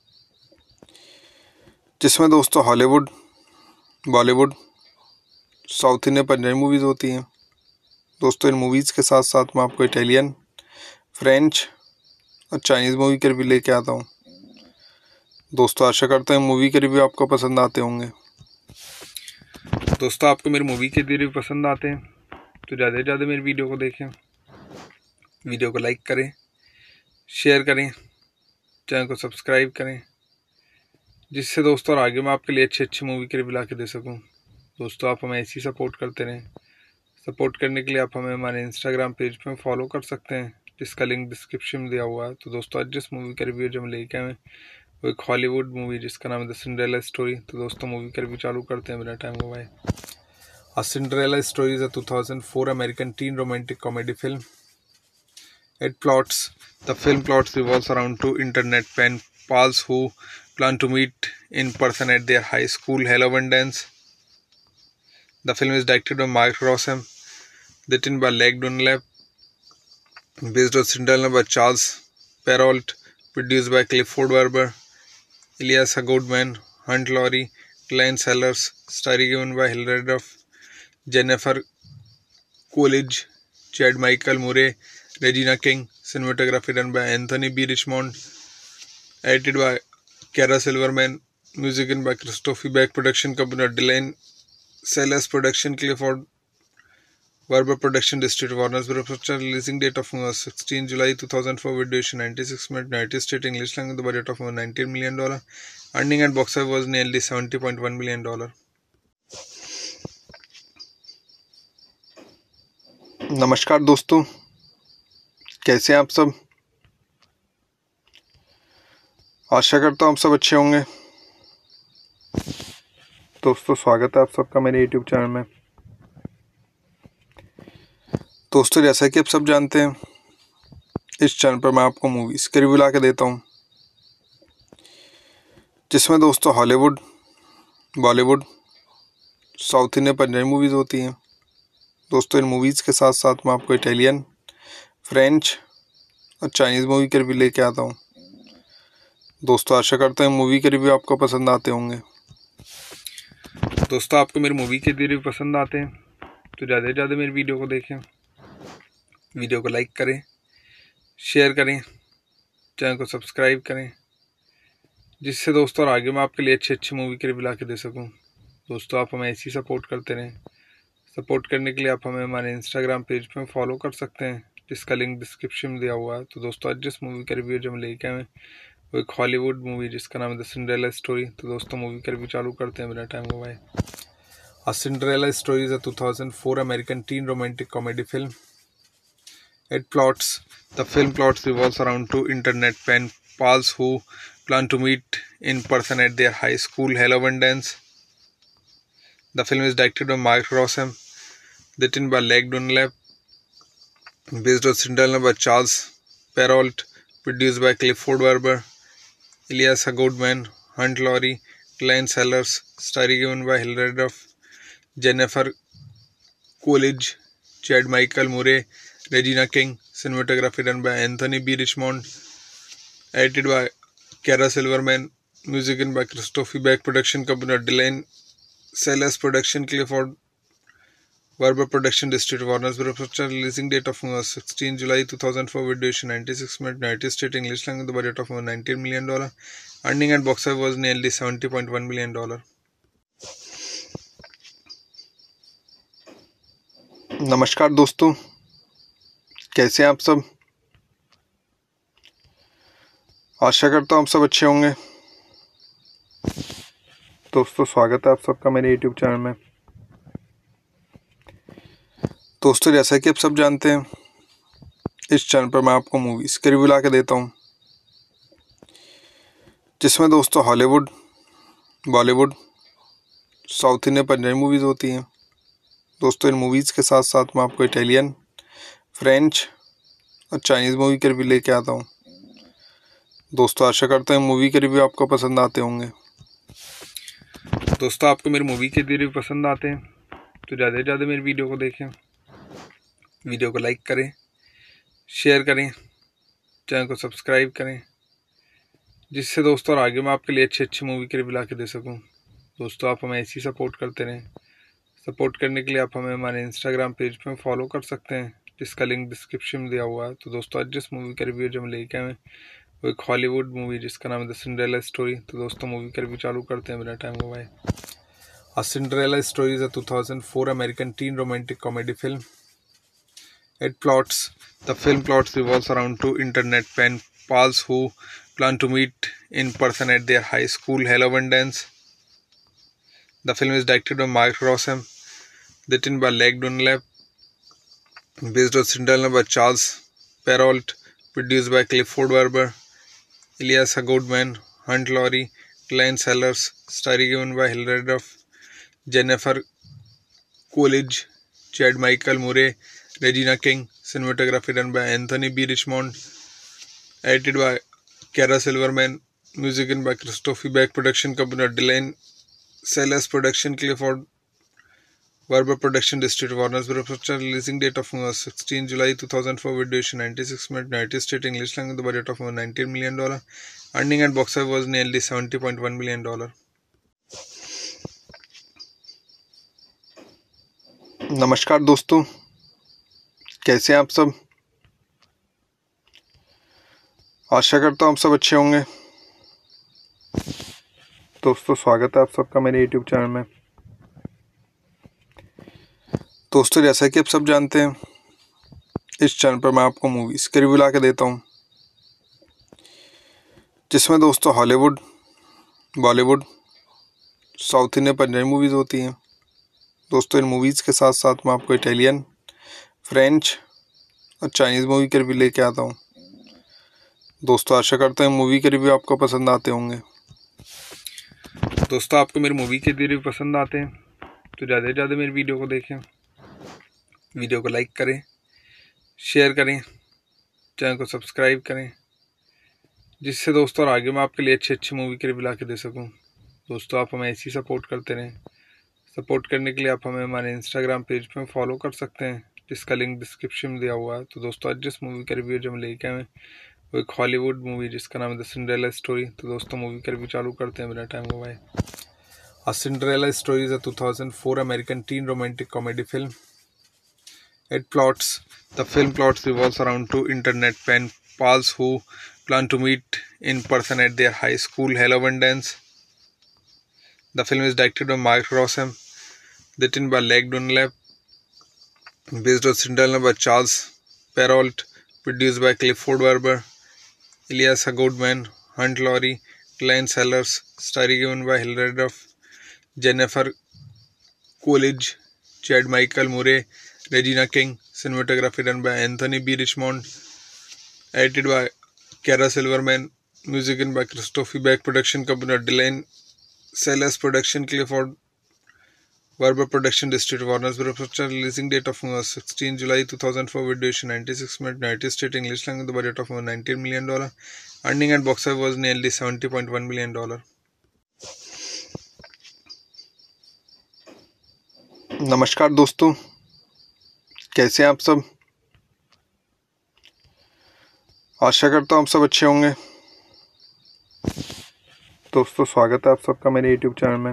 जिसमें दोस्तों Hollywood, Bollywood, south Indian, Punjabi movies होती हैं। दोस्तों इन मूवीज़ के साथ साथ मैं आपको इटालियन, फ्रेंच और चाइनीज़ मूवी के रिव्यू लेके आता हूँ। दोस्तों आशा करता हूँ मूवी के रिव्यू आपको पसंद आते होंगे। दोस्तों आपको मेरी मूवी के रिव्यू पसंद आते हैं तो ज़्यादा से ज़्यादा मेरी वीडियो को देखें, वीडियो को लाइक करें, शेयर करें, चैनल को सब्सक्राइब करें, जिससे दोस्तों और आगे मैं आपके लिए अच्छी अच्छी मूवी के रिव्यू ला के दे सकूँ। दोस्तों आप हमें ऐसी सपोर्ट करते रहें। सपोर्ट करने के लिए आप हमें हमारे इंस्टाग्राम पेज पे फॉलो कर सकते हैं, जिसका लिंक डिस्क्रिप्शन में दिया हुआ है। तो दोस्तों आज जिस मूवी का रिव्यू जो हम लेके आए वो एक हॉलीवुड मूवी जिसका नाम है द सिंड्रेला स्टोरी। तो दोस्तों मूवी का रिव्यू चालू करते हैं बिना टाइम गवाए। A Cinderella Story is a two thousand four American teen romantic comedy film. It plots the film plots revolves around two internet pen pals who plan to meet in person at their high school Halloween dance. The film is directed by Mark Rossum, written by Leg Dunlap, based on Cinderella by Charles Perrault, produced by Clifford Barber, Elias Goodman, Hunt Laurie, Glenn Sellers, starring given by Hilary Duff, Jennifer Coolidge, Chad Michael Murray, Regina King. Cinematography done by Anthony B. Richmond, edited by Kara Silverman, music in by Christophe Beck, production company Dylan Sellers, production Clifford Barber, production district Warner Bros. Releasing date of movie sixteenth July two thousand four, with duration ninety-six minutes, United States English language, the budget of nineteen million dollars, earning at box office was nearly seventy point one million dollars. नमस्कार दोस्तों, कैसे हैं आप सब। आशा करता हूँ आप सब अच्छे होंगे। दोस्तों स्वागत है आप सबका मेरे यूट्यूब चैनल में। दोस्तों जैसा कि आप सब जानते हैं, इस चैनल पर मैं आपको मूवीज़ के रिव्यू ला के देता हूँ, जिसमें दोस्तों Hollywood, Bollywood, south Indian, Punjabi movies होती हैं। दोस्तों इन मूवीज़ के साथ साथ मैं आपको इटालियन, फ्रेंच और चाइनीज़ मूवी के रिव्यू लेके आता हूँ। दोस्तों आशा करता हूँ मूवी के रिव्यू आपको पसंद आते होंगे। दोस्तों आपको मेरी मूवी के रिव्यू पसंद आते हैं तो ज़्यादा से ज़्यादा मेरी वीडियो को देखें, वीडियो को लाइक करें, शेयर करें, चैनल को सब्सक्राइब करें, जिससे दोस्तों और आगे मैं आपके लिए अच्छी अच्छी मूवी के रिव्यू ला के दे सकूँ। दोस्तों आप हमें ऐसी सपोर्ट करते रहें। सपोर्ट करने के लिए आप हमें हमारे इंस्टाग्राम पेज पे फॉलो कर सकते हैं, जिसका लिंक डिस्क्रिप्शन में दिया हुआ है। तो दोस्तों आज जिस मूवी का रिव्यू जो हम लेके आए वो एक हॉलीवुड मूवी जिसका नाम है द सिंड्रेला स्टोरी। तो दोस्तों मूवी का रिव्यू चालू करते हैं बिना टाइम गवाए। A Cinderella Story is a two thousand four American teen romantic comedy film. It plots the film plots revolves around two internet pen pals who plan to meet in person at their high school Halloween dance. The film is directed by Mark Rossum, written by Leg Dunlap, based on Cinderella by Charles Perrault, produced by Clifford Barber, Elias Goodman, Hunt Laurie, Glenn Sellers, story given by Hilary Duff, Jennifer Coolidge, Chad Michael Murray, Regina King, cinematography done by Anthony B. Richmond, edited by Kara Silverman, music in by Christophe Beck, production company Dylan Sellers, production Clifford Barber, production district Warner Bros. Releasing date of movie sixteenth July two thousand four, with duration ninety-six minutes, United States English language, the budget of nineteen million dollars, earning at box office was nearly seventy point one million dollars. नमस्कार दोस्तों, कैसे हैं आप सब। आशा करता हूँ आप सब अच्छे होंगे। दोस्तों स्वागत है आप सबका मेरे यूट्यूब चैनल में। दोस्तों जैसा कि आप सब जानते हैं, इस चैनल पर मैं आपको मूवीज के रिव्यू ला के देता हूँ, जिसमें दोस्तों Hollywood, Bollywood, south Indian, Punjabi movies होती हैं। दोस्तों इन मूवीज़ के साथ साथ मैं आपको इटालियन, फ्रेंच और चाइनीज़ मूवी के रिव्यू लेके आता हूँ। दोस्तों आशा करता हूँ मूवी के रिव्यू आपको पसंद आते होंगे। दोस्तों आपको मेरी मूवी के रिव्यू पसंद आते हैं तो ज़्यादा से ज़्यादा मेरी वीडियो को देखें, वीडियो को लाइक करें, शेयर करें, चैनल को सब्सक्राइब करें, जिससे दोस्तों और आगे मैं आपके लिए अच्छी अच्छी मूवी के रिव्यू ला के दे सकूँ। दोस्तों आप हमें ऐसी सपोर्ट करते रहें। सपोर्ट करने के लिए आप हमें हमारे इंस्टाग्राम पेज पे फॉलो कर सकते हैं, जिसका लिंक डिस्क्रिप्शन में दिया हुआ है। तो दोस्तों आज जिस मूवी का रिव्यू जो हम लेके आए वो एक हॉलीवुड मूवी जिसका नाम है द सिंड्रेला स्टोरी। तो दोस्तों मूवी का रिव्यू चालू करते हैं बिना टाइम गवाए। A Cinderella Story is a two thousand four American teen romantic comedy film. It plots the film plots revolves around two internet pen pals who plan to meet in person at their high school Halloween dance. The film is directed by Mark Rossum, written by Leg Dunlap, based on Cinderella by Charles Perrault, produced by Clifford Barber, Elias Goodman, Hunt Laurie, Glenn Sellers, story given by Hilary Duff, Jennifer Coolidge, Chad Michael Murray, Regina King, cinematography done by Anthony B. Richmond, edited by Kara Silverman, music in by Christophe Beck, production company Dylan Sellers, production Clifford Barber, production district Warner Bros. Releasing date of movie sixteenth July two thousand four, with duration ninety-six minutes, United States English language, the budget of nineteen million dollars, earning at box office was nearly seventy point one million dollars. नमस्कार दोस्तों, कैसे हैं आप सब। आशा करता हूँ आप सब अच्छे होंगे। दोस्तों स्वागत है आप सबका मेरे यूट्यूब चैनल में। दोस्तों जैसा कि आप सब जानते हैं, इस चैनल पर मैं आपको मूवीज़ के रिव्यू ला के देता हूँ, जिसमें दोस्तों Hollywood, Bollywood, south Indian, Punjabi movies होती हैं। दोस्तों इन मूवीज़ के साथ साथ मैं आपको इटालियन, फ्रेंच और चाइनीज़ मूवी के रिव्यू लेके आता हूँ। दोस्तों आशा करता हूँ मूवी के रिव्यू आपको पसंद आते होंगे। दोस्तों आपको मेरी मूवी के रिव्यू पसंद आते हैं तो ज़्यादा से ज़्यादा मेरी वीडियो को देखें, वीडियो को लाइक करें, शेयर करें, चैनल को सब्सक्राइब करें, जिससे दोस्तों और आगे मैं आपके लिए अच्छी अच्छी मूवी के रिव्यू ला के दे सकूँ। दोस्तों आप हमें ऐसी सपोर्ट करते रहें। सपोर्ट करने के लिए आप हमें हमारे इंस्टाग्राम पेज पे फॉलो कर सकते हैं, जिसका लिंक डिस्क्रिप्शन में दिया हुआ है। तो दोस्तों आज जिस मूवी का रिव्यू जो हम लेके आए वो एक हॉलीवुड मूवी जिसका नाम है द सिंड्रेला स्टोरी। तो दोस्तों मूवी का रिव्यू चालू करते हैं बिना टाइम गवाए। A Cinderella Story is a two thousand four American teen romantic comedy film. It plots the film plots revolves around two internet pen pals who plan to meet in person at their high school Halloween dance. The film is directed by Mark Rossum, written by Leg Dunlap, based on Cinderella by Charles Perrault, produced by Clifford Barber, Elias Goodman, Hunt Laurie, Glenn Sellers, story given by Hilary Duff, Jennifer Coolidge, Chad Michael Murray, Regina King, cinematography done by Anthony B. Richmond, edited by Kara Silverman, Music in by Christophe Beck. Production company Dylan Sellers. Production Clifford Verber. Production District Warner Bros. Releasing date of movie sixteen July two thousand four. Video duration ninety-six minutes. United States English language. The budget of nineteen million dollars. Earning at box office was nearly seventy point one million dollars. नमस्कार दोस्तों, कैसे हैं आप सब। आशा करता हूँ आप सब अच्छे होंगे। दोस्तों स्वागत है आप सबका मेरे यूट्यूब चैनल में।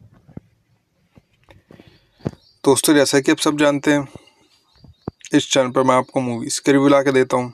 दोस्तों जैसा कि आप सब जानते हैं, इस चैनल पर मैं आपको मूवीज के रिव्यू ला के देता हूँ,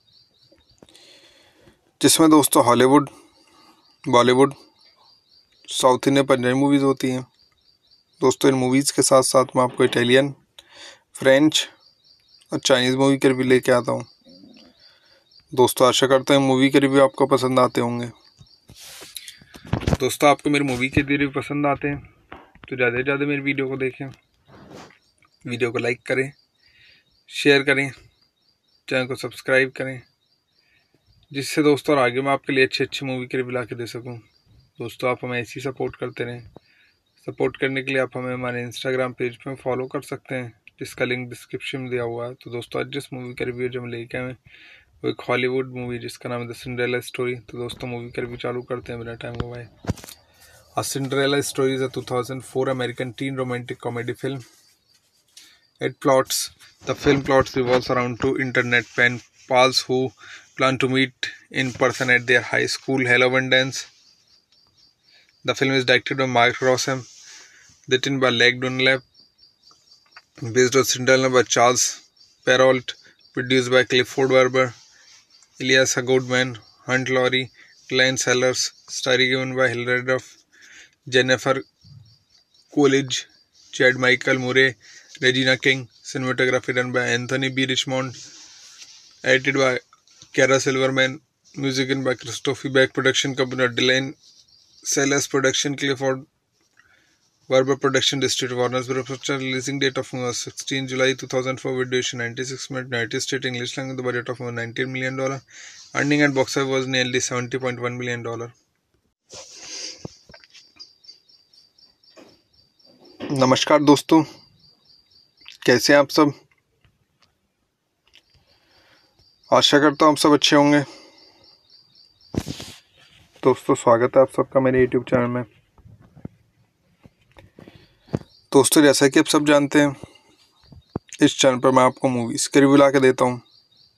जिसमें दोस्तों Hollywood, Bollywood, south Indian, Punjabi movies होती हैं। दोस्तों इन मूवीज़ के साथ साथ मैं आपको इटालियन, फ्रेंच और चाइनीज़ मूवी के रिव्यू लेके आता हूँ। दोस्तों आशा करता हूँ मूवी के रिव्यू आपको पसंद आते होंगे। दोस्तों आपको मेरी मूवी के रिव्यू पसंद आते हैं तो ज़्यादा से ज़्यादा मेरी वीडियो को देखें, वीडियो को लाइक करें, शेयर करें, चैनल को सब्सक्राइब करें, जिससे दोस्तों और आगे मैं आपके लिए अच्छी अच्छी मूवी के रिव्यू ला के दे सकूँ। दोस्तों आप हमें ऐसी सपोर्ट करते रहें। सपोर्ट करने के लिए आप हमें हमारे इंस्टाग्राम पेज पे फॉलो कर सकते हैं, जिसका लिंक डिस्क्रिप्शन में दिया हुआ है। तो दोस्तों आज जिस मूवी का रिव्यू जो हम लेके आए वो एक हॉलीवुड मूवी जिसका नाम है द सिंड्रेला स्टोरी। तो दोस्तों मूवी का रिव्यू चालू करते हैं बिना टाइम गवाए। A Cinderella Story is a two thousand four American teen romantic comedy film. It plots the film plots revolves around two internet pen pals who plan to meet in person at their high school Halloween dance. The film is directed by Mark Rossum, written by Leg Dunlap, based on Cinderella by Charles Perrault, produced by Clifford Verber, Elias Goodman, Hunt Laurie, Glenn Sellers, starring given by Hilary Duff, Jennifer Coolidge, Chad Michael Murray, Regina King. Cinematography done by Anthony B. Richmond, edited by Kara Silverman, music in by Christophe Beck. Production company Dylan Sellers. Production Clifford Verber. Production District Warner Bros. Releasing date of movie sixteen July two thousand four. Video duration ninety-six minutes. United States English language. The budget of nineteen million dollars. Earning at box office was nearly seventy point one million dollars. नमस्कार दोस्तों, कैसे हैं आप सब। आशा करता हूँ आप सब अच्छे होंगे। दोस्तों स्वागत है आप सबका मेरे यूट्यूब चैनल में। दोस्तों जैसा कि आप सब जानते हैं, इस चैनल पर मैं आपको मूवीज़ के रिव्यू ला के देता हूँ,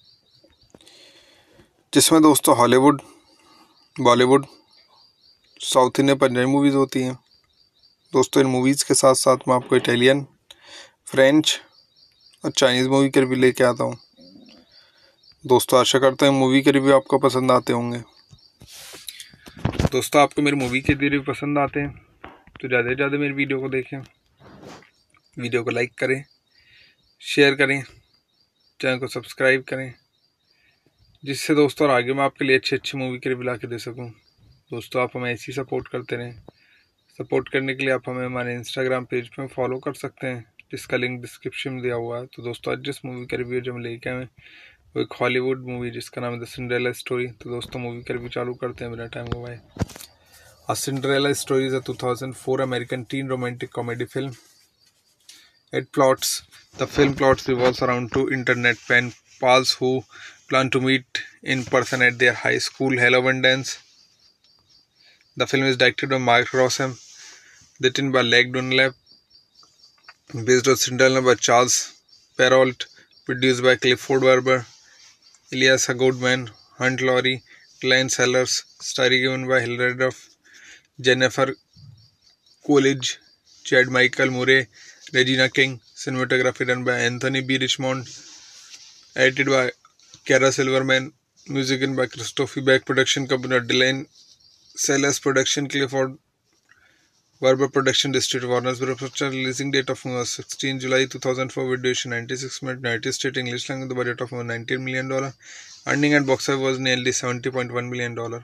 जिसमें दोस्तों Hollywood, Bollywood, south Indian, Punjabi movies होती हैं। दोस्तों इन मूवीज़ के साथ साथ मैं आपको इटालियन, फ्रेंच और चाइनीज़ मूवी के रिव्यू लेके आता हूँ। दोस्तों आशा करता हूँ मूवी के रिव्यू आपको पसंद आते होंगे। दोस्तों आपको मेरी मूवी के रिव्यू पसंद आते हैं तो ज़्यादा से ज़्यादा मेरी वीडियो को देखें, वीडियो को लाइक करें, शेयर करें, चैनल को सब्सक्राइब करें, जिससे दोस्तों और आगे मैं आपके लिए अच्छी अच्छी मूवी के रिव्यू ला के दे सकूँ। दोस्तों आप हमें ऐसी सपोर्ट करते रहें। सपोर्ट करने के लिए आप हमें हमारे इंस्टाग्राम पेज पे फॉलो कर सकते हैं, जिसका लिंक डिस्क्रिप्शन में दिया हुआ है। तो दोस्तों आज जिस मूवी का रिव्यू जो हम लेके आए वो एक हॉलीवुड मूवी जिसका नाम है द सिंड्रेला स्टोरी। तो दोस्तों मूवी का रिव्यू चालू करते हैं बिना टाइम गवाए। A Cinderella Story is a two thousand four American teen romantic comedy film. It plots the film plots revolves around two internet pen pals who plan to meet in person at their high school Halloween dance. The film is directed by Mark Rossum, written by Leg Dunlap, based on Cinderella by Charles Perrault, produced by Clifford Verber, Elias Goodman, Hunt Laurie, Glenn Sellers, starring given by Hilary Duff, Jennifer Coolidge, Chad Michael Murray, Regina King. Cinematography done by Anthony B. Richmond, edited by Kara Silverman, music in by Christophe Beck. Production company Dylan Sellers. Production Clifford Verber. Production District Warner Bros. Releasing date of movie sixteen July two thousand four. Video duration ninety-six minutes. United States English language. The budget of nineteen million dollars. Earning at box office was nearly seventy point one million dollars.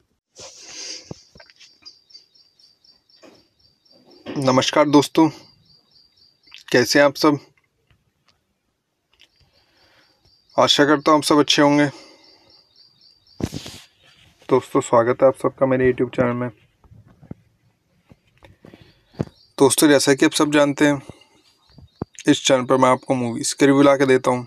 नमस्कार दोस्तों, कैसे हैं आप सब। आशा करता हूँ आप सब अच्छे होंगे। दोस्तों स्वागत है आप सबका मेरे यूट्यूब चैनल में। दोस्तों जैसा कि आप सब जानते हैं, इस चैनल पर मैं आपको मूवीज़ के रिव्यू ला के देता हूँ,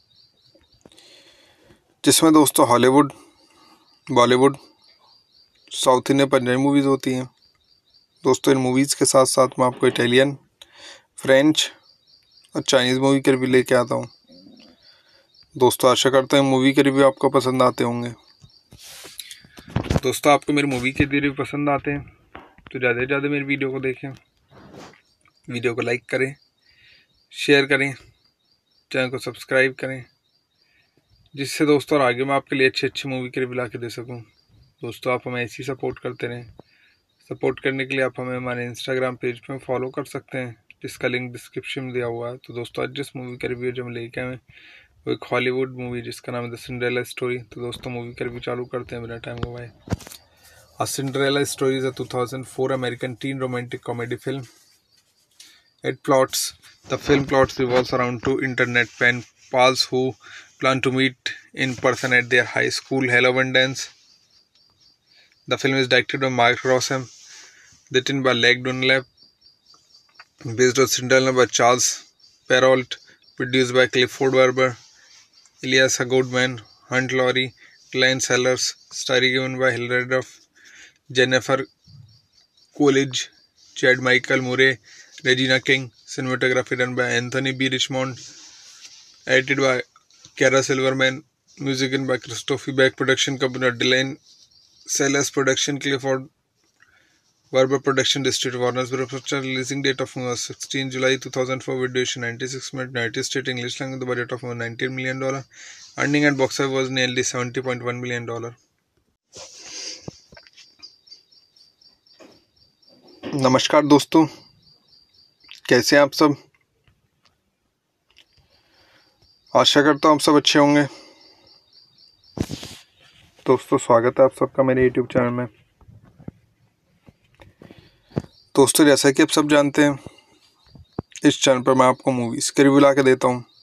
जिसमें दोस्तों Hollywood, Bollywood, south Indian, Punjabi movies होती हैं। दोस्तों इन मूवीज़ के साथ साथ मैं आपको इटालियन, फ्रेंच और चाइनीज़ मूवी के रिव्यू लेके आता हूँ। दोस्तों आशा करता हूँ मूवी के रिव्यू आपको पसंद आते होंगे। दोस्तों आपको मेरी मूवी के रिव्यू पसंद आते हैं तो ज़्यादा से ज़्यादा मेरी वीडियो को देखें, वीडियो को लाइक करें, शेयर करें, चैनल को सब्सक्राइब करें, जिससे दोस्तों और आगे मैं आपके लिए अच्छी अच्छी मूवी के रिव्यू ला के दे सकूं। दोस्तों आप हमें ऐसी सपोर्ट करते रहें। सपोर्ट करने के लिए आप हमें हमारे इंस्टाग्राम पेज पे फॉलो कर सकते हैं, जिसका लिंक डिस्क्रिप्शन में दिया हुआ है। तो दोस्तों आज जिस मूवी का रिव्यू जो हम लेके आए वो एक हॉलीवुड मूवी जिसका नाम है द सिंड्रेला स्टोरी। तो दोस्तों मूवी का रिव्यू चालू करते हैं बिना टाइम गवाए। A Cinderella Story is a two thousand four American teen romantic comedy film. It plots the film plots revolves around two internet pen pals who plan to meet in person at their high school Halloween dance. The film is directed by Mark Rossum, written by Leg Dunlap, based on Cinderella by Charles Perrault, produced by Clifford Barber, Elias Goodman, Hunt Laurie, Glenn Sellers, starring given by Hilary Duff, Jennifer Coolidge, Chad Michael Murray, Regina King. Cinematography done by Anthony B. Richmond. Edited by Kara Silverman. Music in by Christophe Beck. Production company Dylan Sellers Production, Clifford Barber Production District, Warner Bros. Releasing date of sixteenth July two thousand four. With duration ninety-six minutes. United States English language. The budget of nineteen million dollars. Earning at box office was nearly seventy point one million dollars. नमस्कार दोस्तों, कैसे हैं आप सब। आशा करता हूँ आप सब अच्छे होंगे। दोस्तों स्वागत है आप सबका मेरे यूट्यूब चैनल में। दोस्तों जैसा कि आप सब जानते हैं, इस चैनल पर मैं आपको मूवीज़ के रिव्यू ला के देता हूँ,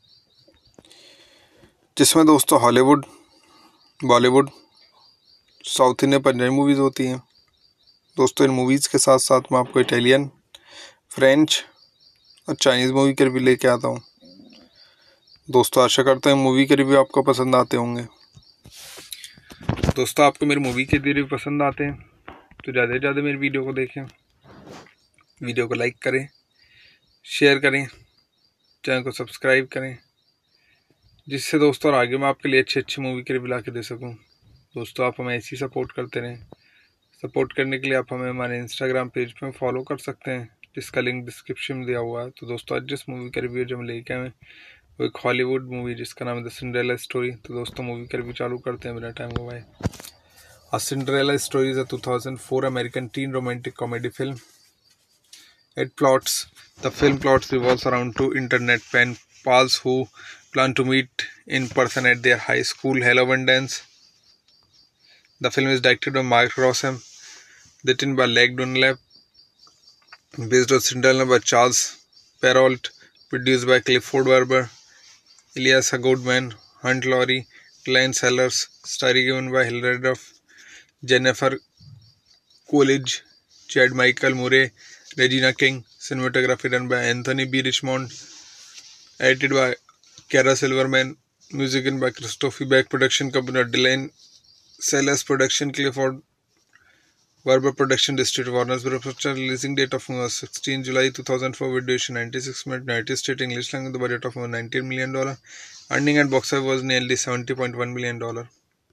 जिसमें दोस्तों Hollywood, Bollywood, south Indian, Punjabi movies होती हैं। दोस्तों इन मूवीज़ के साथ साथ मैं आपको इटालियन, फ्रेंच और चाइनीज़ मूवी के रिव्यू लेके आता हूँ। दोस्तों आशा करता हूँ मूवी के रिव्यू आपको पसंद आते होंगे। दोस्तों आपको मेरी मूवी के रिव्यू पसंद आते हैं तो ज़्यादा से ज़्यादा मेरी वीडियो को देखें, वीडियो को लाइक करें, शेयर करें, चैनल को सब्सक्राइब करें, जिससे दोस्तों और आगे मैं आपके लिए अच्छी अच्छी मूवी के रिव्यू ला के दे सकूँ। दोस्तों आप हमें ऐसी सपोर्ट करते रहें। सपोर्ट करने के लिए आप हमें हमारे इंस्टाग्राम पेज पे फॉलो कर सकते हैं, जिसका लिंक डिस्क्रिप्शन में दिया हुआ है। तो दोस्तों आज जिस मूवी का रिव्यू जो हम लेके आए वो एक हॉलीवुड मूवी जिसका नाम है द सिंड्रेला स्टोरी। तो दोस्तों मूवी का रिव्यू चालू करते हैं बिना टाइम गवाए। A Cinderella Story is a two thousand four American teen romantic comedy film. It plots the film plots revolves around two internet pen pals who plan to meet in person at their high school Halloween dance. The film is directed by Mark Rossum, written by Leg Dunlap, based on Cinderella by Charles Perrault, produced by Clifford Barber, Elias Goodman, Hunt Laurie, Glenn Sellers, starring given by Hilary Duff, Jennifer Coolidge, Chad Michael Murray, Regina King. Cinematography done by Anthony B. Richmond. Edited by Kara Silverman. Music in by Christophe Beck. Production company Dylan Sellers Production, Clifford Barber Production District, Warner Bros. Releasing date of sixteenth July two thousand four. With duration ninety-six minutes. United States English language. The budget of nineteen million dollars. Earning at box office was nearly seventy point one million dollars.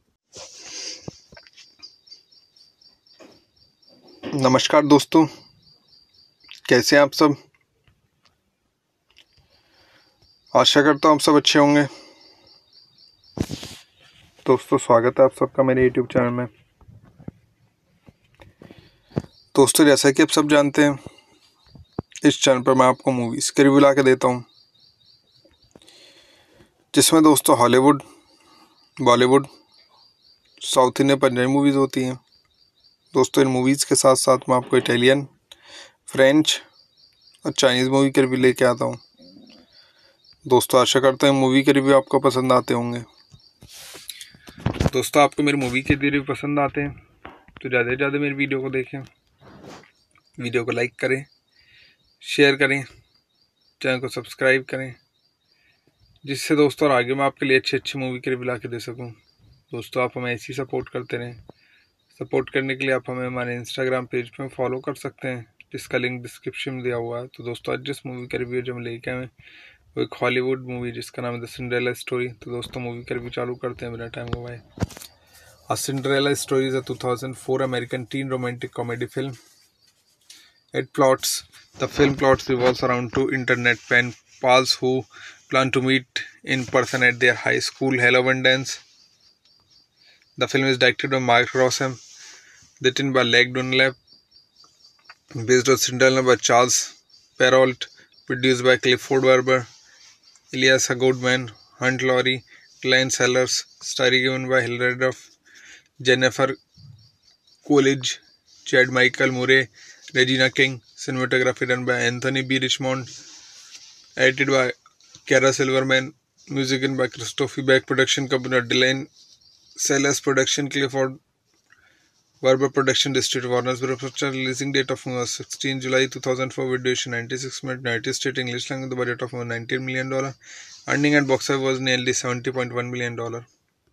नमस्कार दोस्तों, कैसे हैं आप सब। आशा करता हूँ आप सब अच्छे होंगे। दोस्तों स्वागत है आप सबका मेरे यूट्यूब चैनल में। दोस्तों जैसा कि आप सब जानते हैं, इस चैनल पर मैं आपको मूवीज़ के रिव्यू ला के देता हूँ, जिसमें दोस्तों Hollywood, Bollywood, south Indian, Punjabi movies होती हैं। दोस्तों इन मूवीज़ के साथ साथ मैं आपको इटालियन, फ्रेंच और चाइनीज़ मूवी के रिव्यू लेके आता हूँ। दोस्तों आशा करता हूँ मूवी के रिव्यू आपको पसंद आते होंगे। दोस्तों आपको मेरी मूवी के रिव्यू पसंद आते हैं तो ज़्यादा से ज़्यादा मेरी वीडियो को देखें, वीडियो को लाइक करें, शेयर करें, चैनल को सब्सक्राइब करें, जिससे दोस्तों और आगे मैं आपके लिए अच्छी अच्छी मूवी के रिव्यू ला के दे सकूं। दोस्तों आप हमें ऐसी सपोर्ट करते रहें। सपोर्ट करने के लिए आप हमें हमारे इंस्टाग्राम पेज पे फॉलो कर सकते हैं, जिसका लिंक डिस्क्रिप्शन में दिया हुआ है। तो दोस्तों आज जिस मूवी का रिव्यू जो हम लेके आए वो एक हॉलीवुड मूवी जिसका नाम है द सिंड्रेला स्टोरी। तो दोस्तों मूवी का रिव्यू चालू करते हैं बिना टाइम गवाए। A Cinderella Story is a two thousand four American teen romantic comedy film. It plots the film plots revolves around two internet pen pals who plan to meet in person at their high school Halloween dance. The film is directed by Mark Rossum, written by Leg Dunlap, based on Cinderella by Charles Perrault, produced by Clifford Barber, Elias Goodman, Hunt Laurie, Glenn Sellers, starring given by Hilary Duff, Jennifer Coolidge, Chad Michael Murray, Regina King. Cinematography done by Anthony B. Richmond, edited by Kara Silverman, music in by Christophe Beck, production company Dylan Sellers, production Clifford Barber, production district Warner Bros. Releasing date of movie sixteenth July two thousand four, with duration ninety-six minutes, United States English language, the budget of nineteen million dollars, earning at box office was nearly seventy point one million dollars.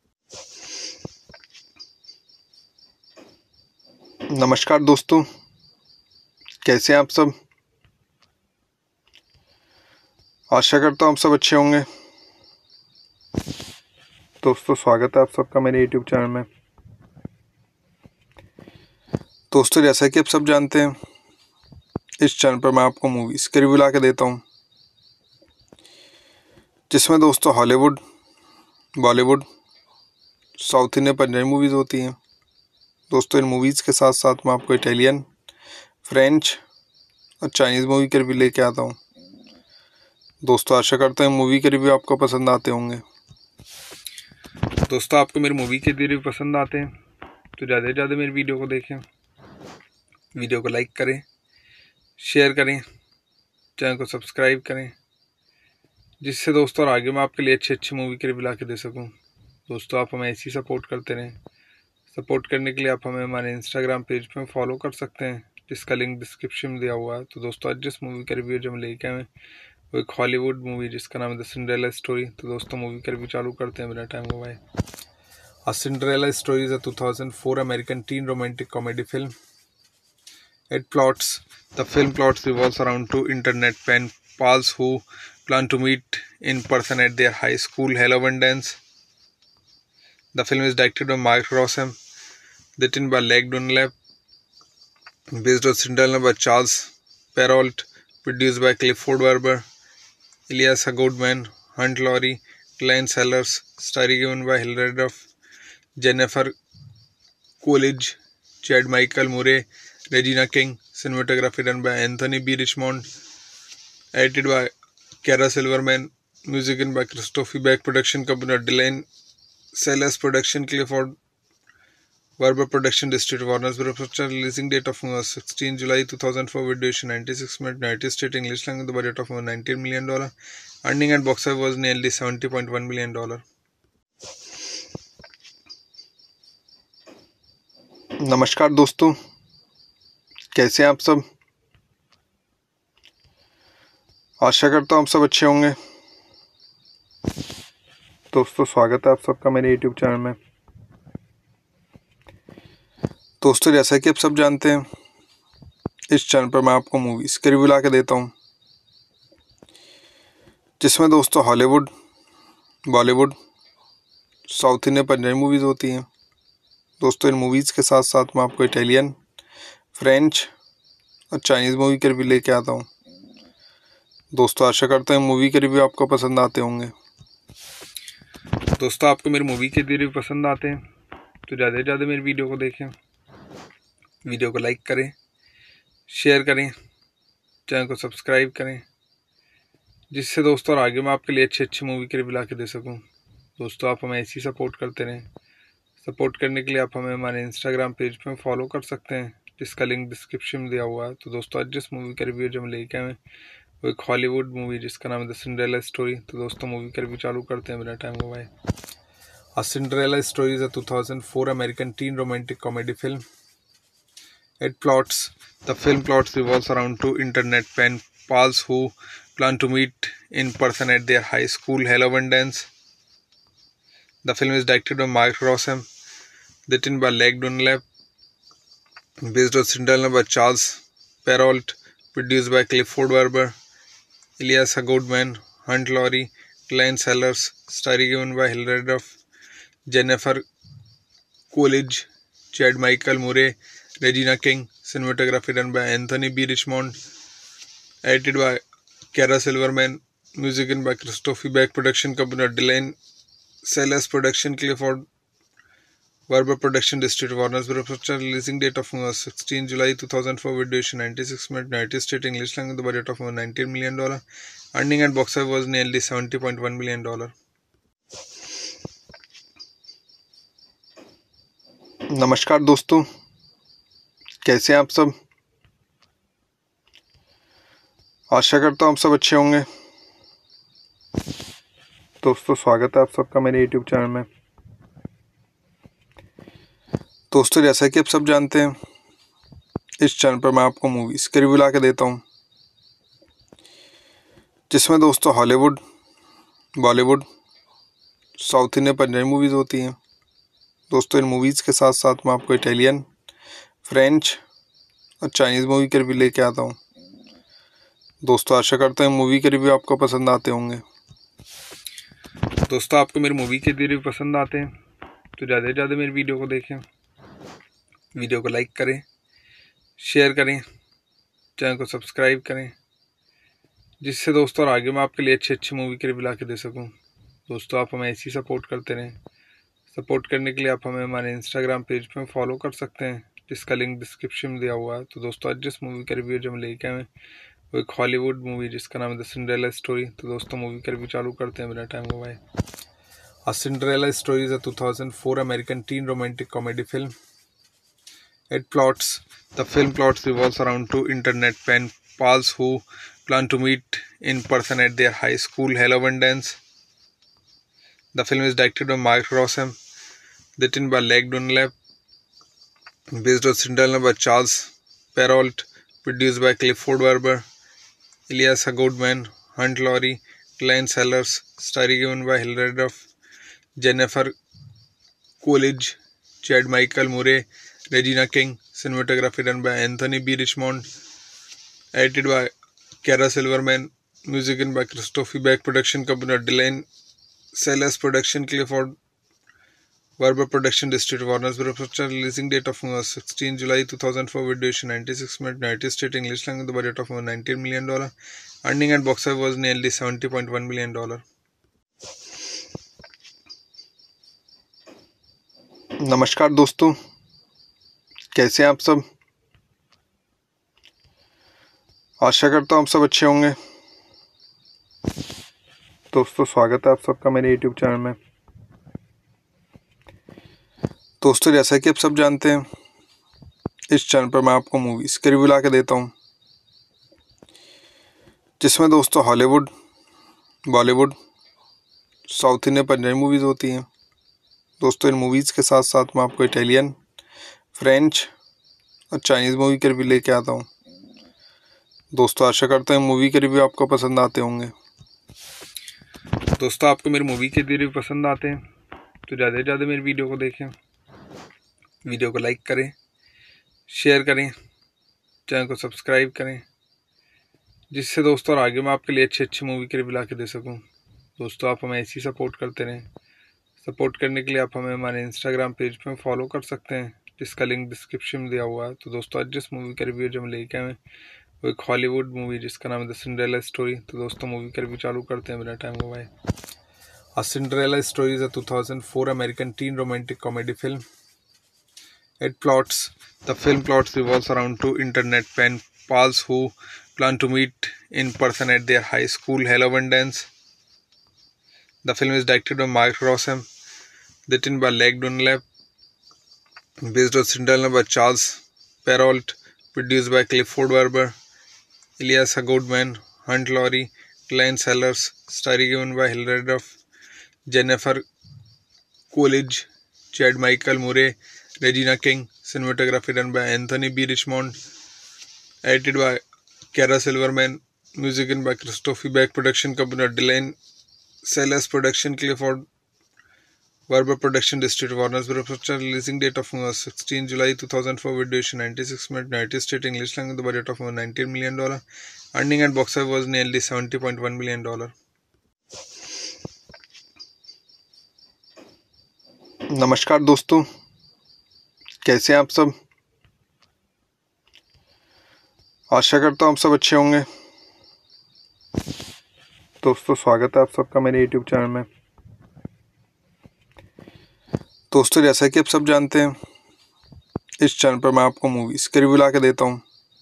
नमस्कार दोस्तों, कैसे हैं आप सब। आशा करता हूँ आप सब अच्छे होंगे। दोस्तों स्वागत है आप सबका मेरे यूट्यूब चैनल में। दोस्तों जैसा कि आप सब जानते हैं, इस चैनल पर मैं आपको मूवीज के रिव्यू ला के देता हूँ, जिसमें दोस्तों Hollywood, Bollywood, south Indian, Punjabi movies होती हैं। दोस्तों इन मूवीज़ के साथ साथ मैं आपको इटालियन, फ्रेंच और चाइनीज़ मूवी के रिव्यू लेके आता हूँ। दोस्तों आशा करता हूँ मूवी के रिव्यू आपको पसंद आते होंगे। दोस्तों आपको मेरी मूवी के रिव्यू पसंद आते हैं तो ज़्यादा से ज़्यादा मेरी वीडियो को देखें, वीडियो को लाइक करें, शेयर करें, चैनल को सब्सक्राइब करें, जिससे दोस्तों और आगे मैं आपके लिए अच्छी अच्छी मूवी के रिव्यू ला के दे सकूँ। दोस्तों आप हमें ऐसी सपोर्ट करते रहें। सपोर्ट करने के लिए आप हमें हमारे इंस्टाग्राम पेज पे फॉलो कर सकते हैं, जिसका लिंक डिस्क्रिप्शन में दिया हुआ है। तो दोस्तों आज जिस मूवी का रिव्यू जो हम लेके आए वो एक हॉलीवुड मूवी जिसका नाम है द सिंड्रेला स्टोरी। तो दोस्तों मूवी का रिव्यू चालू करते हैं बिना टाइम गवाए। A Cinderella Story is a two thousand four American teen romantic comedy film. It plots the film plots revolves around two internet pen pals who plan to meet in person at their high school Halloween dance. The film is directed by Mark Rossum, written by Leg Dunlap, based on Cinderella by Charles Perrault, produced by Clifford Barber, Elias Goodman, Hunt Laurie, Glenn Sellers, starring given by Hilary Duff, Jennifer Coolidge, Chad Michael Murray, Regina King. Cinematography done by Anthony B. Richmond, edited by Kara Silverman, music in by Christophe Beck, production company Dylan Sellers, production Clifford Barber, production district Warner Bros. Releasing date of movie sixteenth July two thousand four, with duration ninety-six minutes, United States English language, the budget of nineteen million dollars, earning at box office was nearly seventy point one million dollars. नमस्कार दोस्तों, कैसे हैं आप सब। आशा करता हूँ आप सब अच्छे होंगे। दोस्तों स्वागत है आप सबका मेरे यूट्यूब चैनल में। दोस्तों जैसा कि आप सब जानते हैं, इस चैनल पर मैं आपको मूवीज़ के रिव्यू ला के देता हूँ, जिसमें दोस्तों Hollywood, Bollywood, south Indian, Punjabi movies होती हैं। दोस्तों इन मूवीज़ के साथ साथ मैं आपको इटालियन, फ्रेंच और चाइनीज़ मूवी के रिव्यू लेके आता हूँ। दोस्तों आशा करता हूँ मूवी के रिव्यू आपको पसंद आते होंगे। दोस्तों आपको मेरी मूवी के रिव्यू पसंद आते हैं तो ज़्यादा से ज़्यादा मेरी वीडियो को देखें, वीडियो को लाइक करें, शेयर करें, चैनल को सब्सक्राइब करें, जिससे दोस्तों और आगे मैं आपके लिए अच्छी अच्छी मूवी के रिव्यू ला के दे सकूँ। दोस्तों आप हमें ऐसी सपोर्ट करते रहें। सपोर्ट करने के लिए आप हमें हमारे इंस्टाग्राम पेज पे फॉलो कर सकते हैं, जिसका लिंक डिस्क्रिप्शन में दिया हुआ है। तो दोस्तों आज जिस मूवी का रिव्यू जो हम लेके आए वो एक हॉलीवुड मूवी जिसका नाम है द सिंड्रेला स्टोरी। तो दोस्तों मूवी का रिव्यू चालू करते हैं बिना टाइम गवाए। A Cinderella Story is a two thousand four American teen romantic comedy film. It plots the film plots revolves around two internet pen pals who plan to meet in person at their high school Halloween dance. The film is directed by Mark Rossum, written by Leg Dunlap, based on Cinderella by Charles Perrault, produced by Clifford Barber, Elias Goodman, Hunt Laurie, Glenn Sellers, story given by Hilary Duff, Jennifer Coolidge, Chad Michael Murray, Regina King, cinematography done by Anthony B. Richmond, edited by Kara Silverman, music in by Christophe Beck, production company Dylan Sellers, production Clifford Barber, production district Warner Bros. Releasing date of movie sixteenth July two thousand four, with duration ninety-six minutes, United States English language, the budget of nineteen million dollars, earning at box office was nearly seventy point one million dollars. नमस्कार दोस्तों, कैसे हैं आप सब। आशा करता हूँ आप सब अच्छे होंगे। दोस्तों स्वागत है आप सबका मेरे यूट्यूब चैनल में। दोस्तों जैसा कि आप सब जानते हैं, इस चैनल पर मैं आपको मूवीज के रिव्यू ला के देता हूँ, जिसमें दोस्तों Hollywood, Bollywood, south Indian, Punjabi movies होती हैं। दोस्तों इन मूवीज़ के साथ साथ मैं आपको इटालियन, फ्रेंच और चाइनीज़ मूवी के रिव्यू लेके आता हूँ। दोस्तों आशा करता हूँ मूवी के रिव्यू आपको पसंद आते होंगे। दोस्तों आपको मेरी मूवी के रिव्यू पसंद आते हैं तो ज़्यादा से ज़्यादा मेरी वीडियो को देखें, वीडियो को लाइक करें, शेयर करें, चैनल को सब्सक्राइब करें, जिससे दोस्तों और आगे मैं आपके लिए अच्छी अच्छी मूवी के रिव्यू ला के दे सकूँ। दोस्तों आप हमें ऐसी सपोर्ट करते रहें। सपोर्ट करने के लिए आप हमें हमारे इंस्टाग्राम पेज पे फॉलो कर सकते हैं, जिसका लिंक डिस्क्रिप्शन में दिया हुआ है। तो दोस्तों आज जिस मूवी का रिव्यू जो हम लेके आए वो एक हॉलीवुड मूवी जिसका नाम है द सिंड्रेला स्टोरी। तो दोस्तों मूवी का रिव्यू चालू करते हैं बिना टाइम गवाए। A Cinderella Story is a two thousand four American teen romantic comedy film. It plots the film plots revolves around two internet pen pals who plan to meet in person at their high school Halloween dance. The film is directed by Mark Rossum, written by Leg Dunlap, based on Cinderella by Charles Perrault, produced by Clifford Barber, Elias Goodman, Hunt Laurie, Glenn Sellers, story given by Hilary Duff, Jennifer Coolidge, Chad Michael Murray, Regina King, cinematography done by Anthony B. Richmond, edited by Kara Silverman, music in by Christophe Beck, production company Dylan Sellers, production Clifford Barber, production district Warner Bros. Releasing date of movie sixteenth July two thousand four, with duration ninety-six minutes, United States English language, the budget of nineteen million dollars, earning at box office was nearly seventy point one million dollars. नमस्कार दोस्तों, कैसे हैं आप सब। आशा करता हूँ आप सब अच्छे होंगे। दोस्तों स्वागत है आप सबका मेरे यूट्यूब चैनल में। दोस्तों जैसा कि आप सब जानते हैं, इस चैनल पर मैं आपको मूवीज़ के रिव्यू ला के देता हूँ, जिसमें दोस्तों Hollywood, Bollywood, south Indian, Punjabi movies होती हैं। दोस्तों इन मूवीज़ के साथ साथ मैं आपको इटालियन, फ्रेंच और चाइनीज़ मूवी के रिव्यू लेके आता हूँ। दोस्तों आशा करता हूँ मूवी के रिव्यू आपको पसंद आते होंगे। दोस्तों आपको मेरी मूवी के रिव्यू पसंद आते हैं तो ज़्यादा से ज़्यादा मेरी वीडियो को देखें, वीडियो को लाइक करें, शेयर करें, चैनल को सब्सक्राइब करें, जिससे दोस्तों और आगे मैं आपके लिए अच्छी अच्छी मूवी के रिव्यू ला के दे सकूँ। दोस्तों आप हमें ऐसी सपोर्ट करते रहें। सपोर्ट करने के लिए आप हमें हमारे इंस्टाग्राम पेज पे फॉलो कर सकते हैं, जिसका लिंक डिस्क्रिप्शन में दिया हुआ है। तो दोस्तों आज जिस मूवी का रिव्यू जो हम लेके आए वो एक हॉलीवुड मूवी जिसका नाम है द सिंड्रेला स्टोरी। तो दोस्तों मूवी का रिव्यू चालू करते हैं बिना टाइम गवाए। A Cinderella Story is a two thousand four American teen romantic comedy film. It plots the film plots revolves around two internet pen pals who plan to meet in person at their high school Halloween dance. The film is directed by Mark Rossum, written by Leg Dunlap, based on Cinderella by Charles Perrault, produced by Clifford Barber, Elias Goodman, Hunt Laurie, Glenn Sellers, story given by Hilary Duff, Jennifer Coolidge, Chad Michael Murray, Regina King. Cinematography done by Anthony B. Richmond. Edited by Kara Silverman. Music in by Christophe Beck. Production company Delaney Sellers Production, Clifford Verber Production District, Warner Bros. Production. Releasing date of movie sixteen July two thousand four. Video duration ninety-six minutes. United States English language. The budget of nineteen million dollars. Earning at box office was nearly seventy point one million dollars. नमस्कार दोस्तों, कैसे हैं आप सब। आशा करता हूँ आप सब अच्छे होंगे। दोस्तों स्वागत है आप सबका मेरे यूट्यूब चैनल में। दोस्तों जैसा कि आप सब जानते हैं, इस चैनल पर मैं आपको मूवीज के रिव्यू ला के देता हूँ,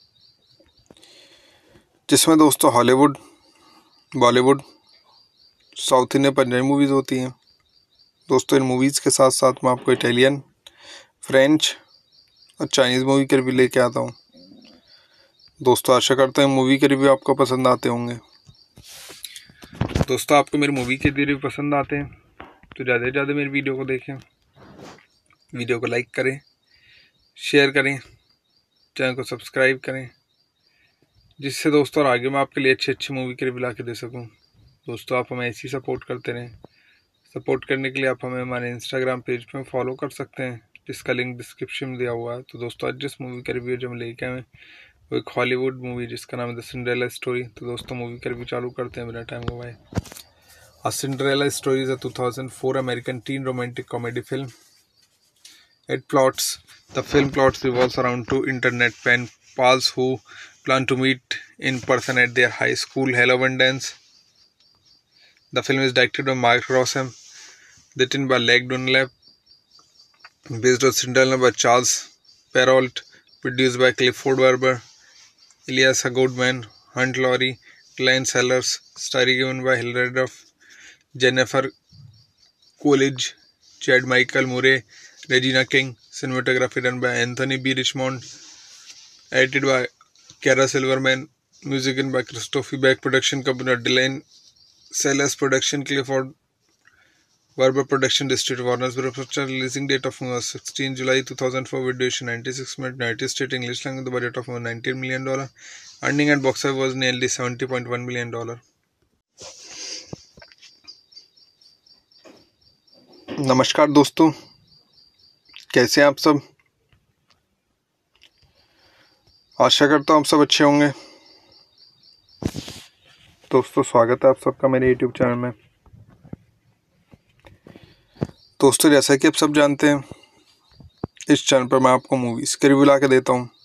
जिसमें दोस्तों Hollywood, Bollywood, south Indian, Punjabi movies होती हैं। दोस्तों इन मूवीज़ के साथ साथ मैं आपको इटालियन, फ्रेंच और चाइनीज़ मूवी के रिव्यू लेके आता हूँ। दोस्तों आशा करता हूँ मूवी के रिव्यू आपको पसंद आते होंगे। दोस्तों आपको मेरी मूवी के रिव्यू पसंद आते हैं तो ज़्यादा से ज़्यादा मेरी वीडियो को देखें, वीडियो को लाइक करें, शेयर करें, चैनल को सब्सक्राइब करें, जिससे दोस्तों और आगे मैं आपके लिए अच्छी अच्छी मूवी के रिव्यू ला के दे सकूँ। दोस्तों आप हमें ऐसी सपोर्ट करते रहें। सपोर्ट करने के लिए आप हमें हमारे इंस्टाग्राम पेज पे फॉलो कर सकते हैं, जिसका लिंक डिस्क्रिप्शन में दिया हुआ है। तो दोस्तों आज जिस मूवी का रिव्यू जो हम लेके आए वो एक हॉलीवुड मूवी जिसका नाम है द सिंड्रेला स्टोरी। तो दोस्तों मूवी का रिव्यू चालू करते हैं बिना टाइम गवाए। A Cinderella Story is a two thousand four American teen romantic comedy film. It plots the film plots revolves around two internet pen pals who plan to meet in person at their high school Halloween dance. The film is directed by Mark Rossum, written by Leg Dunlap, based on Cinderella by Charles Perrault, produced by Clifford Verber, Elias Goodman, Hunt Laurie, Glenn Sellers, starring given by Hilary Duff, Jennifer Coolidge, Chad Michael Murray, Regina King. Cinematography done by Anthony B. Richmond. Edited by Kara Silverman. Music in by Christophe Beck. Production company Delaney Sellers Production, Clifford Verber Production District, Warner Bros. Production. Releasing date of movie sixteen July two thousand four. Video duration ninety-six minutes. United States English language. The budget of nineteen million dollars. Earning at box office was nearly seventy point one million dollars. नमस्कार दोस्तों, कैसे हैं आप सब। आशा करता हूँ आप सब अच्छे होंगे। दोस्तों स्वागत है आप सबका मेरे यूट्यूब चैनल में। दोस्तों जैसा कि आप सब जानते हैं, इस चैनल पर मैं आपको मूवीज़ के रिव्यू ला के देता हूँ,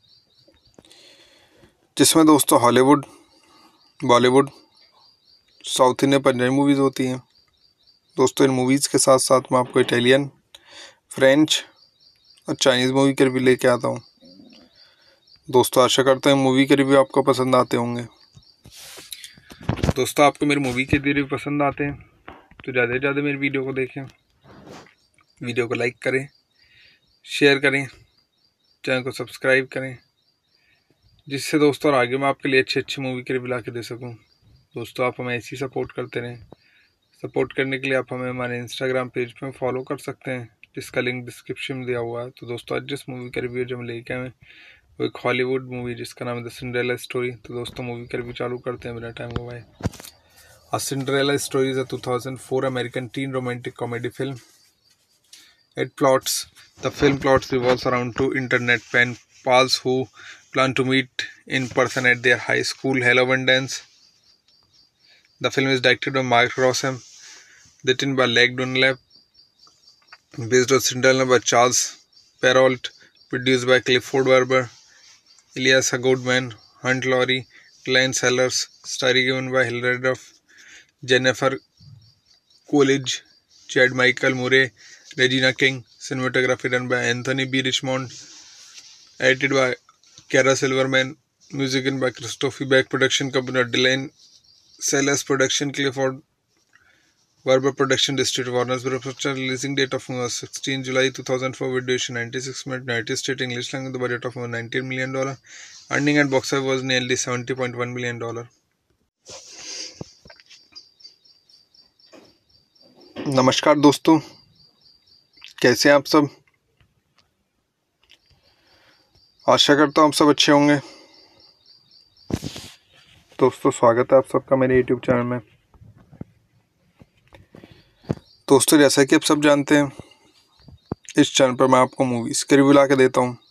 जिसमें दोस्तों Hollywood, Bollywood, south Indian, Punjabi movies होती हैं। दोस्तों इन मूवीज़ के साथ साथ मैं आपको इटालियन, फ्रेंच और चाइनीज़ मूवी के रिव्यू लेके आता हूँ। दोस्तों आशा करता हूँ मूवी के रिव्यू आपको पसंद आते होंगे। दोस्तों आपको मेरी मूवी के रिव्यू पसंद आते हैं तो ज़्यादा से ज़्यादा मेरी वीडियो को देखें, वीडियो को लाइक करें, शेयर करें, चैनल को सब्सक्राइब करें, जिससे दोस्तों और आगे मैं आपके लिए अच्छी अच्छी मूवी के रिव्यू ला के दे सकूँ। दोस्तों आप हमें ऐसी सपोर्ट करते रहें। सपोर्ट करने के लिए आप हमें हमारे इंस्टाग्राम पेज पे फॉलो कर सकते हैं, जिसका लिंक डिस्क्रिप्शन में दिया हुआ है। तो दोस्तों आज जिस मूवी का रिव्यू जो हम लेके आए वो एक हॉलीवुड मूवी जिसका नाम है द सिंड्रेला स्टोरी। तो दोस्तों मूवी का रिव्यू चालू करते हैं बिना टाइम गवाए। A Cinderella Story is a two thousand four American teen romantic comedy film. It plots the film plots revolves around two internet pen pals who plan to meet in person at their high school Halloween dance. The film is directed by Mark Rossum, written by Leg Dunlap, based on Cinderella by Charles Perrault, produced by Clifford Verber, Elias Goodman, Hunt Laurie, Glenn Sellers, starring given by Hilary Duff, Jennifer Coolidge, Chad Michael Murray, Regina King. Cinematography done by Anthony B. Richmond. Edited by Kara Silverman. Music in by Christophe Beck. Production company Delaney Sellers Production, Clifford Verber Production District, Warner Bros. Production. Releasing date of movie sixteen July two thousand four. Video duration ninety-six minutes. United States English language. The budget of nineteen million dollars. Earning at box office was nearly seventy point one million dollars. नमस्कार दोस्तों, कैसे हैं आप सब। आशा करता हूँ आप सब अच्छे होंगे। दोस्तों स्वागत है आप सबका मेरे यूट्यूब चैनल में। दोस्तों जैसा कि आप सब जानते हैं, इस चैनल पर मैं आपको मूवीज़ के रिव्यू ला के देता हूँ,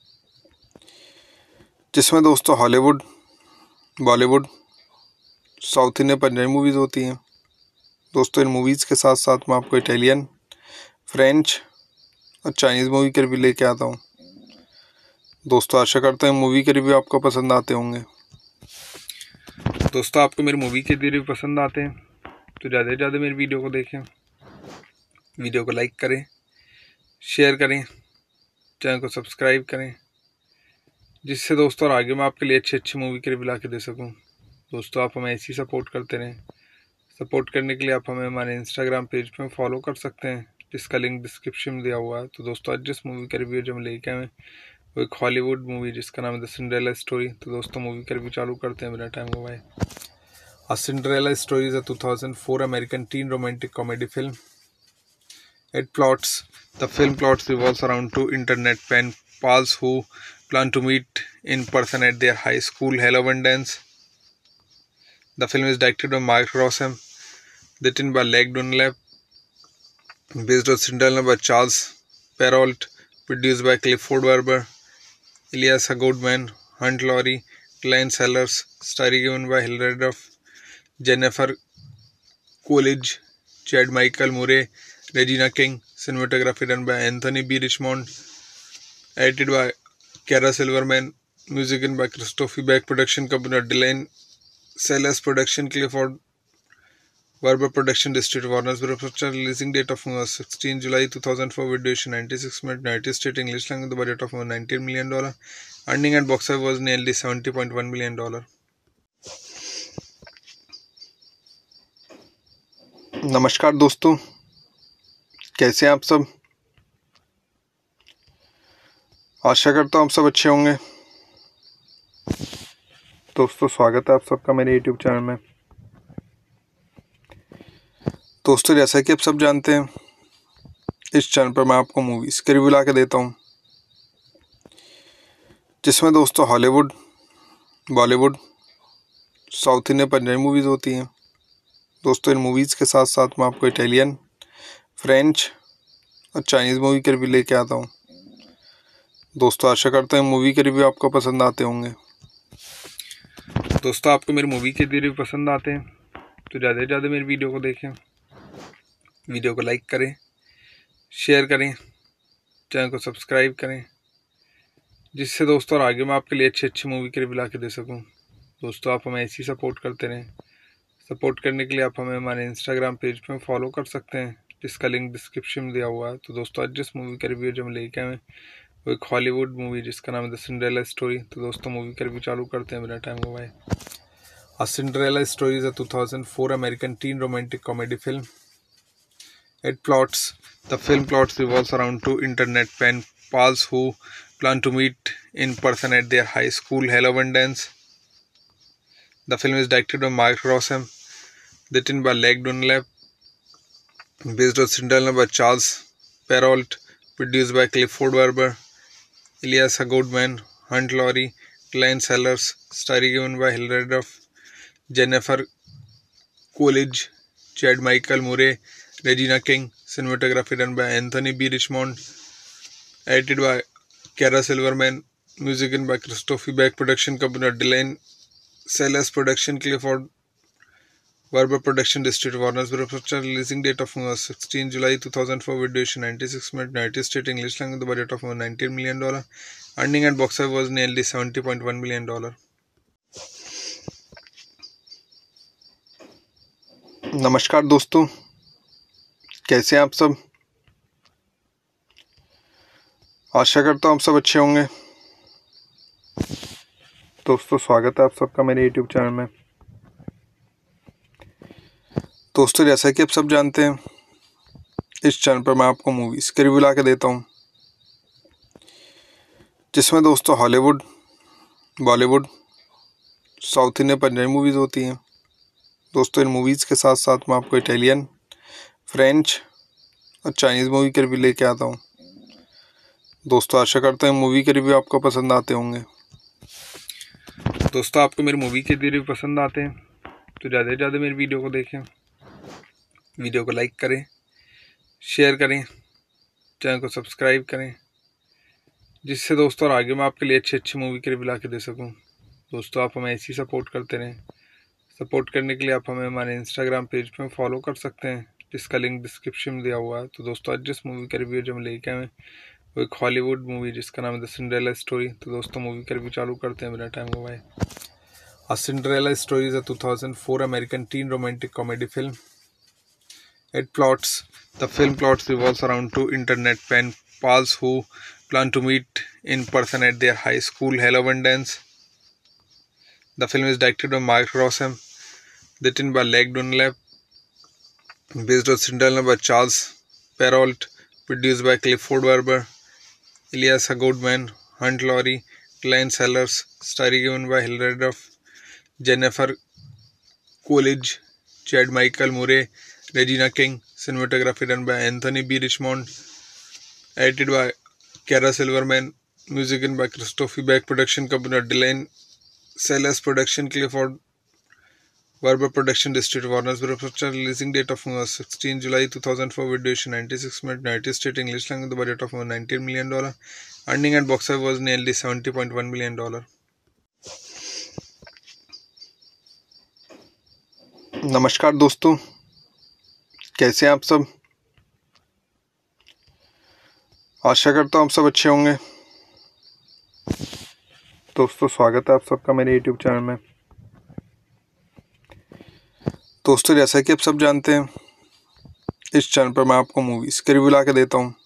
जिसमें दोस्तों Hollywood, Bollywood, south Indian, Punjabi movies होती हैं। दोस्तों इन मूवीज़ के साथ साथ मैं आपको इटालियन, फ्रेंच और चाइनीज़ मूवी के रिव्यू लेके आता हूँ। दोस्तों आशा करता हूँ मूवी के रिव्यू आपको पसंद आते होंगे। दोस्तों आपको मेरी मूवी के रिव्यू पसंद आते हैं तो ज़्यादा से ज़्यादा मेरी वीडियो को देखें, वीडियो को लाइक करें, शेयर करें, चैनल को सब्सक्राइब करें, जिससे दोस्तों और आगे मैं आपके लिए अच्छी अच्छी मूवी के रिव्यू ला के दे सकूँ। दोस्तों आप हमें ऐसी सपोर्ट करते रहें। सपोर्ट करने के लिए आप हमें हमारे इंस्टाग्राम पेज पे फॉलो कर सकते हैं, जिसका लिंक डिस्क्रिप्शन में दिया हुआ है। तो दोस्तों आज जिस मूवी का रिव्यू जो हम लेके आए वो एक हॉलीवुड मूवी जिसका नाम है द सिंड्रेला स्टोरी। तो दोस्तों मूवी का रिव्यू चालू करते हैं बिना टाइम गवाए। A Cinderella Story is a two thousand four American teen romantic comedy film. It plots the film plots revolves around two internet pen pals who plan to meet in person at their high school Halloween dance. The film is directed by Mark Rossum, written by Leg Dunlap, based on Cinderella by Charles Perrault, produced by Clifford Barber, Elias Goodman, Hunt Laurie, Glenn Sellers, starring given by Hilary Duff, Jennifer Coolidge, Chad Michael Murray, Regina King. Cinematography done by Anthony B. Richmond, edited by Kara Silverman, music in by Christophe Beck, production company Dylan Sellers, production Clifford Barber, production district Warner Bros. Releasing date of movie sixteenth July two thousand four, with duration ninety-six minutes, United States English language, the budget of nineteen million dollars, earning at box office was nearly seventy point one million dollars. नमस्कार दोस्तों, कैसे हैं आप सब। आशा करता हूँ आप सब अच्छे होंगे। दोस्तों स्वागत है आप सबका मेरे यूट्यूब चैनल में। दोस्तों जैसा कि आप सब जानते हैं, इस चैनल पर मैं आपको मूवीज़ के रिव्यू ला के देता हूँ, जिसमें दोस्तों Hollywood, Bollywood, south Indian, Punjabi movies होती हैं। दोस्तों इन मूवीज़ के साथ साथ मैं आपको इटालियन, फ्रेंच और चाइनीज़ मूवी के रिव्यू लेके आता हूँ। दोस्तों आशा करता हूँ मूवी के रिव्यू आपको पसंद आते होंगे। दोस्तों आपको मेरी मूवी के रिव्यू पसंद आते हैं तो ज़्यादा से ज़्यादा मेरी वीडियो को देखें, वीडियो को लाइक करें, शेयर करें, चैनल को सब्सक्राइब करें, जिससे दोस्तों और आगे मैं आपके लिए अच्छी अच्छी मूवी के रिव्यू ला के दे सकूँ। दोस्तों आप हमें ऐसी सपोर्ट करते रहें। सपोर्ट करने के लिए आप हमें हमारे इंस्टाग्राम पेज पे फॉलो कर सकते हैं, जिसका लिंक डिस्क्रिप्शन में दिया हुआ है। तो दोस्तों आज जिस मूवी का रिव्यू जो हम लेके आए वो एक हॉलीवुड मूवी जिसका नाम है द सिंड्रेला स्टोरी। तो दोस्तों मूवी का रिव्यू चालू करते हैं बिना टाइम गवाए। A Cinderella Story is a two thousand four American teen romantic comedy film. It plots the film plots revolves around two internet pen pals who plan to meet in person at their high school Halloween dance. The film is directed by Mark Rossum, written by Leg Dunlap, based on Cinderella by Charles Perrault, produced by Clifford Barber, Elias Goodman, Hunt Laurie, Glenn Sellers, starring given by Hilary Duff, Jennifer Coolidge, Chad Michael Murray, Regina King. Cinematography done by Anthony B. Richmond, edited by Kara Silverman, music in by Christophe Beck, production company Dylan Sellers, production Clifford Barber, production district Warner Bros. Releasing date of movie sixteenth July two thousand four, with duration ninety-six minutes, United States English language, the budget of nineteen million dollars, earning at box office was nearly seventy point one million dollars. नमस्कार दोस्तों, कैसे हैं आप सब। आशा करता हूँ आप सब अच्छे होंगे। दोस्तों स्वागत है आप सबका मेरे यूट्यूब चैनल में। दोस्तों जैसा कि आप सब जानते हैं, इस चैनल पर मैं आपको मूवीज़ के रिव्यू ला के देता हूँ, जिसमें दोस्तों Hollywood, Bollywood, south Indian, Punjabi movies होती हैं। दोस्तों इन मूवीज़ के साथ साथ मैं आपको इटालियन, फ्रेंच और चाइनीज़ मूवी के रिव्यू लेके आता हूँ। दोस्तों आशा करते हैं मूवी के रिव्यू आपको पसंद आते होंगे। दोस्तों आपको मेरी मूवी के रिव्यू पसंद आते हैं तो ज़्यादा से ज़्यादा मेरी वीडियो को देखें, वीडियो को लाइक करें, शेयर करें, चैनल को सब्सक्राइब करें, जिससे दोस्तों और आगे मैं आपके लिए अच्छी अच्छी मूवी के रिव्यू ला के दे सकूँ। दोस्तों आप हमें ऐसी सपोर्ट करते रहें। सपोर्ट करने के लिए आप हमें हमारे इंस्टाग्राम पेज पे फॉलो कर सकते हैं, जिसका लिंक डिस्क्रिप्शन में दिया हुआ है। तो दोस्तों आज जिस मूवी का रिव्यू जो हम लेके आए वो एक हॉलीवुड मूवी जिसका नाम है द सिंड्रेला स्टोरी। तो दोस्तों मूवी का रिव्यू चालू करते हैं बिना टाइम गवाए। A Cinderella Story is a two thousand four American teen romantic comedy film. It plots the film plots revolves around two internet pen pals who plan to meet in person at their high school Halloween dance. The film is directed by Mark Rossum, written by Leg Dunlap, based on Cinderella by Charles Perrault, produced by Clifford Barber, Elias Goodman, Hunt Laurie, Glenn Sellers, starring given by Hilary Duff, Jennifer Coolidge, Chad Michael Murray, Regina King. Cinematography done by Anthony B. Richmond, edited by Kara Silverman, music in by Christophe Beck, production company Dylan Sellers, production Clifford Barber, production district Warner Bros. Releasing date of movie sixteenth July two thousand four, with duration ninety-six minutes, United States English language, the budget of nineteen million dollars, earning at box office was nearly seventy point one million dollars. नमस्कार दोस्तों, कैसे हैं आप सब। आशा करता हूँ आप सब अच्छे होंगे। दोस्तों स्वागत है आप सबका मेरे यूट्यूब चैनल में। दोस्तों जैसा कि आप सब जानते हैं, इस चैनल पर मैं आपको मूवीज़ के रिव्यू ला के देता हूँ,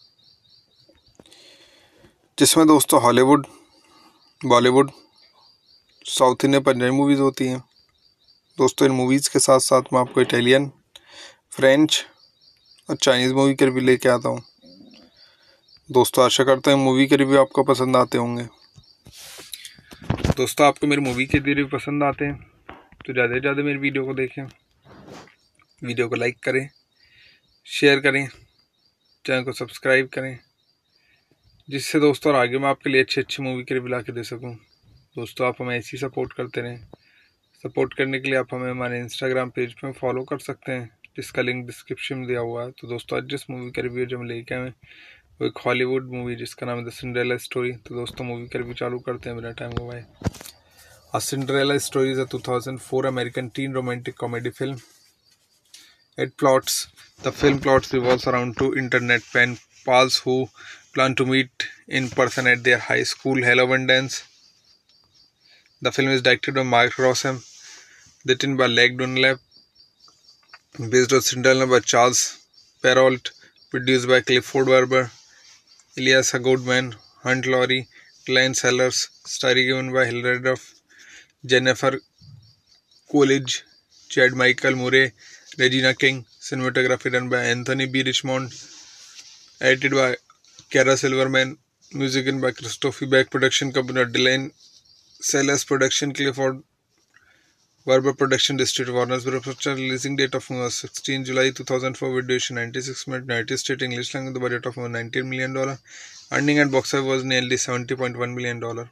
जिसमें दोस्तों Hollywood, Bollywood, south Indian, Punjabi movies होती हैं। दोस्तों इन मूवीज़ के साथ साथ मैं आपको इटालियन, फ्रेंच और चाइनीज़ मूवी के रिव्यू लेके आता हूँ। दोस्तों आशा करते हैं मूवी के रिव्यू आपको पसंद आते होंगे। दोस्तों आपको मेरी मूवी के रिव्यू पसंद आते हैं तो ज़्यादा से ज़्यादा मेरी वीडियो को देखें, वीडियो को लाइक करें, शेयर करें, चैनल को सब्सक्राइब करें, जिससे दोस्तों और आगे मैं आपके लिए अच्छी अच्छी मूवी के रिव्यू ला के दे सकूँ। दोस्तों आप हमें ऐसी सपोर्ट करते रहें। सपोर्ट करने के लिए आप हमें हमारे इंस्टाग्राम पेज पे फॉलो कर सकते हैं, जिसका लिंक डिस्क्रिप्शन में दिया हुआ है। तो दोस्तों आज जिस मूवी का रिव्यू जो हम लेके आए वो एक हॉलीवुड मूवी जिसका नाम है द सिंड्रेला स्टोरी। तो दोस्तों मूवी का रिव्यू चालू करते हैं बिना टाइम गवाए। A Cinderella Story is a two thousand four American teen romantic comedy film. It plots the film plots revolves around two internet pen pals who plan to meet in person at their high school Halloween dance. The film is directed by Mark Rossum, written by Leg Dunlap, based on Cinderella by Charles Perrault, produced by Clifford Barber, Elias Goodman, Hunt Laurie, Glenn Sellers, starring given by Hilary Duff, Jennifer Coolidge, Chad Michael Murray, Regina King. Cinematography done by Anthony B. Richmond, edited by Kara Silverman, music in by Christophe Beck, production company Dylan Sellers, production Clifford Barber, production district Warner Bros. Releasing date of movie sixteenth July two thousand four, with duration ninety-six minutes, United States English language, the budget of nineteen million dollars, earning at box office was nearly seventy point one million dollars.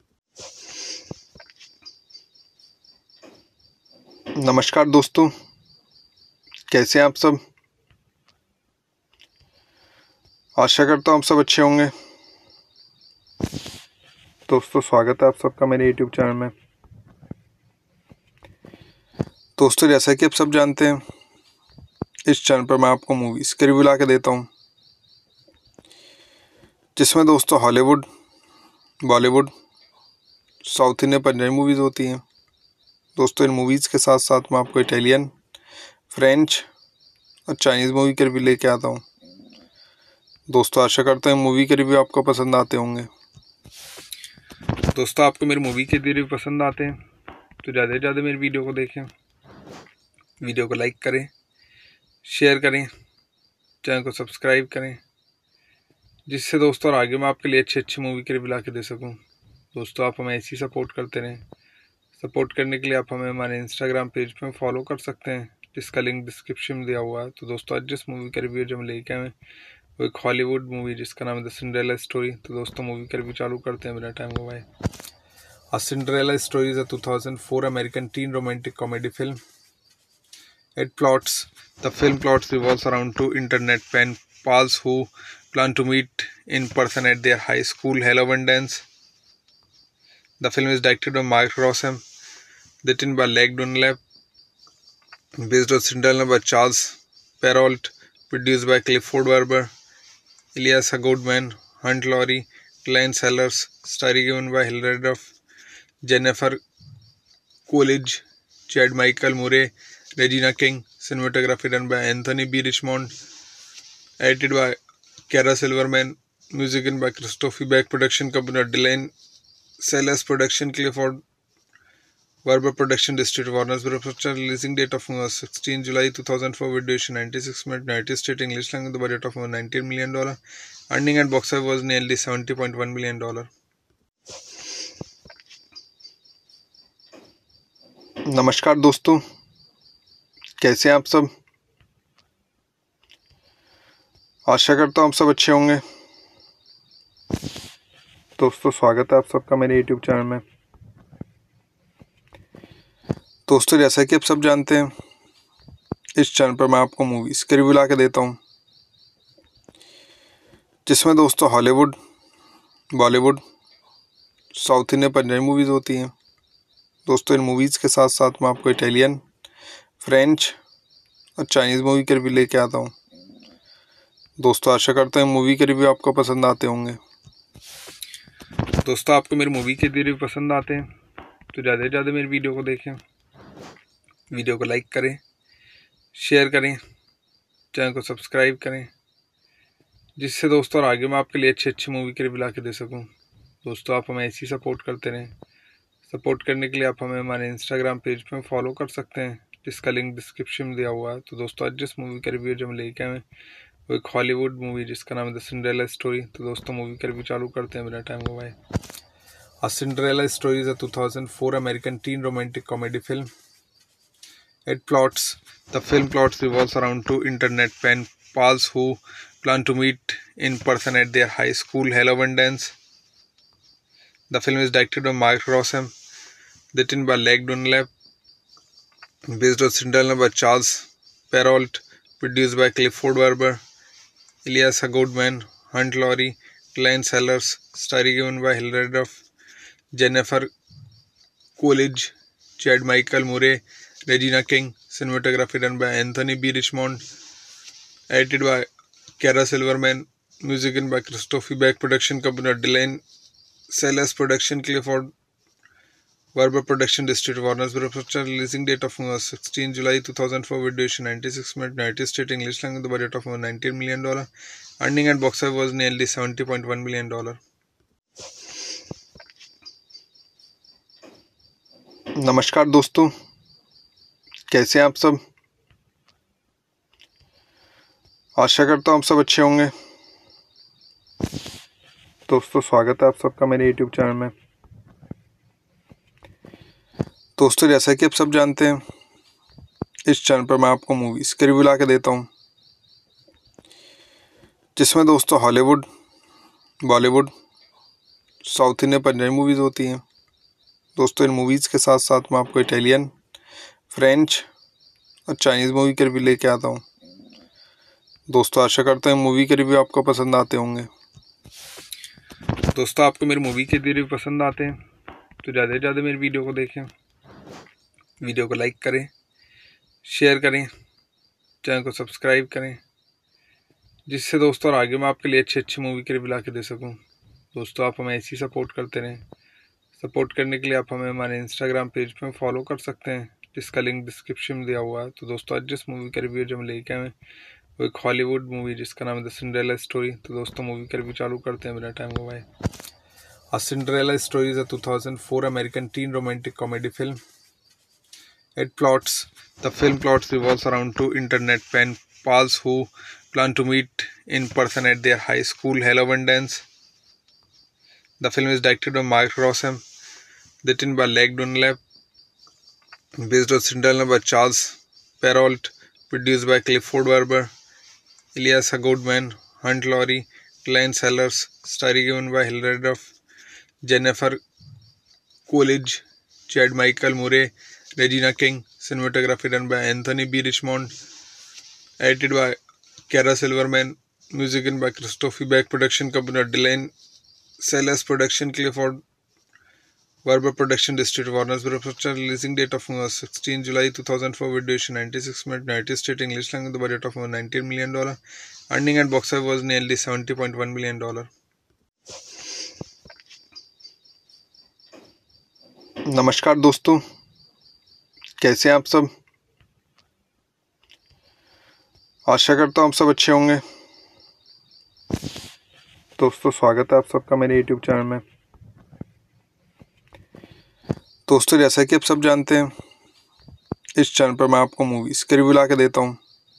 नमस्कार दोस्तों, कैसे हैं आप सब। आशा करता हूँ आप सब अच्छे होंगे। दोस्तों स्वागत है आप सबका मेरे यूट्यूब चैनल में। दोस्तों जैसा कि आप सब जानते हैं, इस चैनल पर मैं आपको मूवीज़ के रिव्यू ला के देता हूँ, जिसमें दोस्तों Hollywood, Bollywood, south Indian, Punjabi movies होती हैं। दोस्तों इन मूवीज़ के साथ साथ मैं आपको इटालियन, फ्रेंच और चाइनीज़ मूवी के रिव्यू लेके आता हूँ। दोस्तों आशा करते हैं मूवी के रिव्यू आपको पसंद आते होंगे। दोस्तों आपको मेरी मूवी के रिव्यू पसंद आते हैं तो ज़्यादा से ज़्यादा मेरी वीडियो को देखें, वीडियो को लाइक करें, शेयर करें, चैनल को सब्सक्राइब करें, जिससे दोस्तों और आगे मैं आपके लिए अच्छी अच्छी मूवी के रिव्यू ला के दे सकूँ। दोस्तों आप हमें ऐसी सपोर्ट करते रहें। सपोर्ट करने के लिए आप हमें हमारे इंस्टाग्राम पेज पे फॉलो कर सकते हैं, जिसका लिंक डिस्क्रिप्शन में दिया हुआ है। तो दोस्तों आज जिस मूवी का रिव्यू जो हम लेके आए हैं वो एक हॉलीवुड मूवी जिसका नाम है द सिंड्रेला स्टोरी। तो दोस्तों मूवी का रिव्यू चालू करते हैं बिना टाइम गवाए। A Cinderella Story is a two thousand four American teen romantic comedy film. It plots the film plots revolves around two internet pen pals who plan to meet in person at their high school Halloween dance. The film is directed by Mark Rossum, written by Leg Dunlap, based on Cinderella by Charles Perrault, produced by Clifford Barber, Elias Goodman, Hunt Laurie, Glenn Sellers, starring given by Hilary Duff, Jennifer Coolidge, Chad Michael Murray, Regina King. Cinematography done by Anthony B. Richmond. Edited by Kara Silverman. Music in by Christophe Beck. Production company Dylan Sellers. Production Clifford Barber. Production District Warner Bros. Releasing date of movie sixteenth July two thousand four. With duration ninety-six minutes. United States English language. The budget of nineteen million dollars. Earning at box office was nearly seventy point one million dollars. नमस्कार दोस्तों, कैसे हैं आप सब। आशा करता हूँ आप सब अच्छे होंगे। दोस्तों स्वागत है आप सबका मेरे यूट्यूब चैनल में। दोस्तों जैसा कि आप सब जानते हैं, इस चैनल पर मैं आपको मूवीज के रिव्यू ला के देता हूँ, जिसमें दोस्तों Hollywood, Bollywood, south Indian, Punjabi movies होती हैं। दोस्तों इन मूवीज़ के साथ साथ मैं आपको इटालियन, फ्रेंच और चाइनीज़ मूवी के रिव्यू लेके आता हूँ। दोस्तों आशा करता हूँ मूवी के रिव्यू आपको पसंद आते होंगे। दोस्तों आपको मेरी मूवी के रिव्यू पसंद आते हैं तो ज़्यादा से ज़्यादा मेरी वीडियो को देखें, वीडियो को लाइक करें, शेयर करें, चैनल को सब्सक्राइब करें, जिससे दोस्तों और आगे मैं आपके लिए अच्छी अच्छी मूवी के रिव्यू ला के दे सकूँ। दोस्तों आप हमें ऐसी सपोर्ट करते रहें। सपोर्ट करने के लिए आप हमें हमारे इंस्टाग्राम पेज पे फॉलो कर सकते हैं, जिसका लिंक डिस्क्रिप्शन में दिया हुआ है। तो दोस्तों आज जिस मूवी का रिव्यू जो हम लेके आए हैं वो एक हॉलीवुड मूवी जिसका नाम है द सिंड्रेला स्टोरी। तो दोस्तों मूवी का रिव्यू चालू करते हैं बिना टाइम गवाए। A Cinderella Story is a two thousand four American teen romantic comedy film. It plots the film plots revolves around two internet pen pals who plan to meet in person at their high school Halloween dance. The film is directed by Mark Rossum, written by Leg Dunlap, based on Cinderella by Charles Perrault, produced by Clifford Barber, Elias Goodman, Hunt Laurie, Glenn Sellers, starring given by Hilary Duff, Jennifer Coolidge, Chad Michael Murray, Regina King. Cinematography done by Anthony B. Richmond. Edited by Kara Silverman. Music in by Christophe Beck. Production company Dylan Sellers. Production Clifford Barber. Production District Warner Bros. Releasing date of movie sixteenth July two thousand four. With duration ninety-six minutes. United States English language. The budget of nineteen million dollars. Earning at box office was nearly seventy point one million dollars. नमस्कार दोस्तों, कैसे हैं आप सब। आशा करता हूँ आप सब अच्छे होंगे। दोस्तों स्वागत है आप सबका मेरे यूट्यूब चैनल में। दोस्तों जैसा कि आप सब जानते हैं, इस चैनल पर मैं आपको मूवीज़ के रिव्यू ला के देता हूँ, जिसमें दोस्तों Hollywood, Bollywood, south Indian, Punjabi movies होती हैं। दोस्तों इन मूवीज़ के साथ साथ मैं आपको इटालियन, फ्रेंच और चाइनीज़ मूवी के रिव्यू लेके आता हूँ। दोस्तों आशा करता हूँ मूवी के रिव्यू आपको पसंद आते होंगे। दोस्तों आपको मेरी मूवी के रिव्यू पसंद आते हैं तो ज़्यादा से ज़्यादा मेरी वीडियो को देखें, वीडियो को लाइक करें, शेयर करें, चैनल को सब्सक्राइब करें, जिससे दोस्तों और आगे मैं आपके लिए अच्छी अच्छी मूवी के रिव्यू ला के दे सकूँ। दोस्तों आप हमें ऐसी सपोर्ट करते रहें। सपोर्ट करने के लिए आप हमें हमारे इंस्टाग्राम पेज पे फॉलो कर सकते हैं, जिसका लिंक डिस्क्रिप्शन में दिया हुआ है। तो दोस्तों आज जिस मूवी का रिव्यू जो हम लेके आए हैं वो एक हॉलीवुड मूवी जिसका नाम है द सिंड्रेला स्टोरी। तो दोस्तों मूवी का रिव्यू चालू करते हैं बिना टाइम गवाए। A Cinderella Story is a two thousand four American teen romantic comedy film. It plots the film plots revolves around two internet pen pals who plan to meet in person at their high school Halloween dance. The film is directed by Mark Rossum, written by Leg Dunlap, based on Cinderella by Charles Perrault, produced by Clifford Barber, Elias Goodman, Hunt Laurie, Glenn Sellers, starring given by Hilary Duff, Jennifer Coolidge, Chad Michael Murray, Regina King, cinematography done by Anthony B. Richmond, edited by Kara Silverman, music in by Christophe Beck, production company Dylan Sellers, production Clifford Barber, production district Warner Bros. Releasing date of movie sixteen July two thousand four, with duration ninety-six minutes, United States English language, the budget of nineteen million dollars, earning at box office was nearly seventy point one million dollars. नमस्कार दोस्तों, कैसे हैं आप सब। आशा करता हूँ आप सब अच्छे होंगे। दोस्तों स्वागत है आप सबका मेरे यूट्यूब चैनल में। दोस्तों जैसा कि आप सब जानते हैं, इस चैनल पर मैं आपको मूवीज के रिव्यू ला के देता हूँ,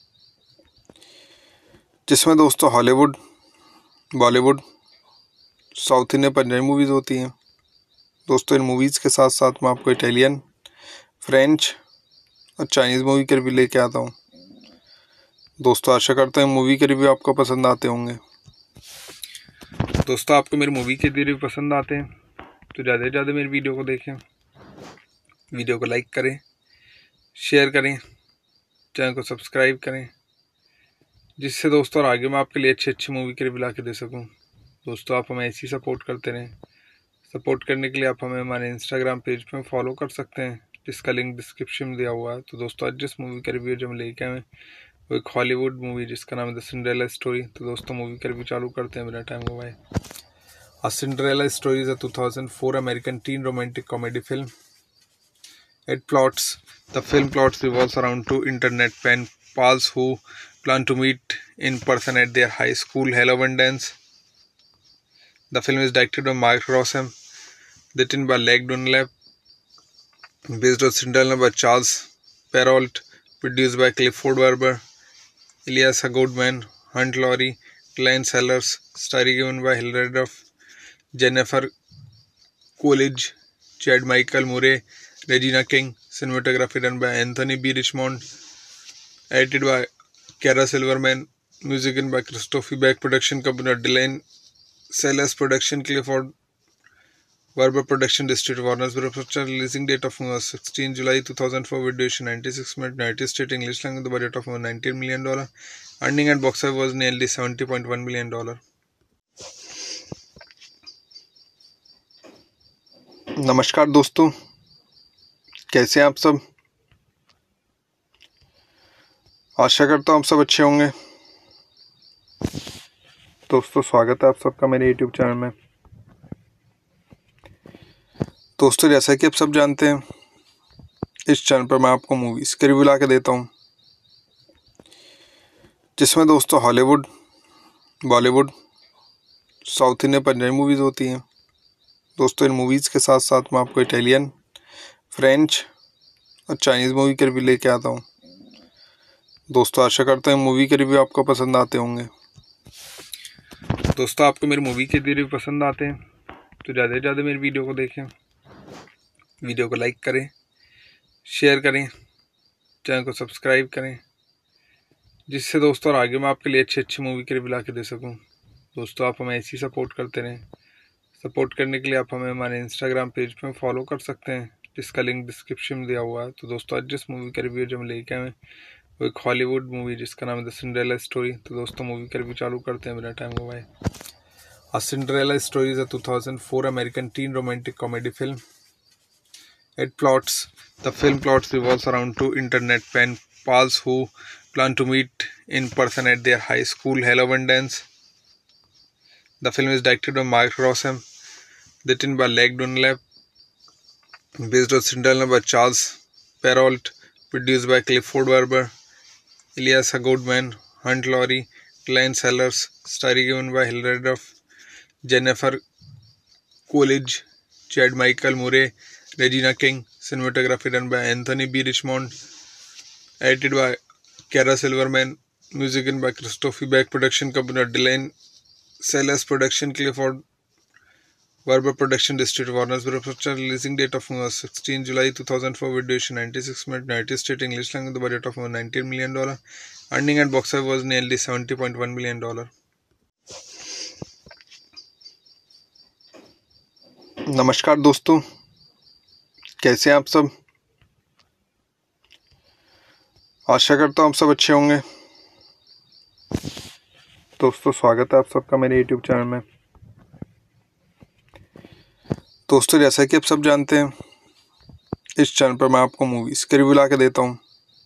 जिसमें दोस्तों Hollywood, Bollywood, south Indian, Punjabi movies होती हैं। दोस्तों इन मूवीज़ के साथ साथ मैं आपको इटालियन, फ्रेंच और चाइनीज़ मूवी के रिव्यू लेके आता हूँ। दोस्तों आशा करता हूँ मूवी के रिव्यू आपको पसंद आते होंगे। दोस्तों आपको मेरी मूवी के रिव्यू पसंद आते हैं तो ज़्यादा से ज़्यादा मेरी वीडियो को देखें, वीडियो को लाइक करें, शेयर करें, चैनल को सब्सक्राइब करें, जिससे दोस्तों और आगे मैं आपके लिए अच्छी अच्छी मूवी के रिव्यू ला के दे सकूँ। दोस्तों आप हमें ऐसी सपोर्ट करते रहें। सपोर्ट करने के लिए आप हमें हमारे इंस्टाग्राम पेज पे फॉलो कर सकते हैं, जिसका लिंक डिस्क्रिप्शन में दिया हुआ है। तो दोस्तों आज जिस मूवी का रिव्यू जो हम लेके आए वो एक हॉलीवुड मूवी जिसका नाम है द सिंड्रेला स्टोरी। तो दोस्तों मूवी का रिव्यू चालू करते हैं बिना टाइम गवाए। A Cinderella Story is a two thousand four American teen romantic comedy film. It plots the film plots revolves around two internet pen pals who plan to meet in person at their high school Halloween dance. The film is directed by Mark Rossum, written by Leg Dunlap, based on Cinderella by Charles Perrault, produced by Clifford Barber, Elias Goodman, Hunt Laurie, Glenn Sellers, starring given by Hilary Duff, Jennifer Coolidge, Chad Michael Murray, Regina King, cinematography done by Anthony B. Richmond, edited by Kara Silverman, music in by Christophe Beck, production company Dylan Sellers, production Clifford Barber, production district Warner Bros. Releasing date of movie sixteen July two thousand four, with duration ninety-six minutes, United States English language, the budget of nineteen million dollars, earning at box office was nearly seventy point one million dollars. नमस्कार दोस्तों, कैसे हैं आप सब। आशा करता हूँ आप सब अच्छे होंगे। दोस्तों स्वागत है आप सबका मेरे यूट्यूब चैनल में। दोस्तों जैसा कि आप सब जानते हैं, इस चैनल पर मैं आपको मूवीज़ के रिव्यू ला के देता हूँ, जिसमें दोस्तों Hollywood, Bollywood, south Indian, Punjabi movies होती हैं। दोस्तों इन मूवीज़ के साथ साथ मैं आपको इटालियन, फ्रेंच और चाइनीज़ मूवी के रिव्यू लेके आता हूँ। दोस्तों आशा करता हूँ मूवी के रिव्यू आपको पसंद आते होंगे। दोस्तों आपको मेरी मूवी के रिव्यू पसंद आते हैं तो ज़्यादा से ज़्यादा मेरी वीडियो को देखें, वीडियो को लाइक करें, शेयर करें, चैनल को सब्सक्राइब करें, जिससे दोस्तों और आगे मैं आपके लिए अच्छी अच्छी मूवी के रिव्यू ला के दे सकूँ। दोस्तों आप हमें ऐसी सपोर्ट करते रहें। सपोर्ट करने के लिए आप हमें हमारे इंस्टाग्राम पेज पे फॉलो कर सकते हैं, जिसका लिंक डिस्क्रिप्शन में दिया हुआ है। तो दोस्तों आज जिस मूवी का रिव्यू जो हम लेके आए वो एक हॉलीवुड मूवी जिसका नाम है द सिंड्रेला स्टोरी। तो दोस्तों मूवी का रिव्यू चालू करते हैं बिना टाइम गवाए। A Cinderella Story is a two thousand four American teen romantic comedy film. It plots the film plots revolves around two internet pen pals who plan to meet in person at their high school Halloween dance. The film is directed by Mark Rossum, written by Leg Dunlap, based on Cinderella by Charles Perrault, produced by Clifford Barber, Elias Goodman, Hunt Laurie, Glenn Sellers, starring given by Hilary Duff, Jennifer Coolidge, Chad Michael Murray, Regina King, cinematography done by Anthony B. Richmond, edited by Kara Silverman, music in by Christophe Beck, production company Dylan Sellers, production Clifford Verber Production District, Warner Bros. Picture. Releasing date of movie sixteen July two thousand four. Video duration ninety-six minutes. United States English language. The budget of nineteen million dollars. Earning at box office was nearly seventy point one million dollars. नमस्कार दोस्तों, कैसे हैं आप सब। आशा करता हूँ आप सब अच्छे होंगे। दोस्तों स्वागत है आप सबका मेरे यूट्यूब चैनल में। दोस्तों जैसा कि आप सब जानते हैं, इस चैनल पर मैं आपको मूवीज के रिव्यू ला के देता हूँ,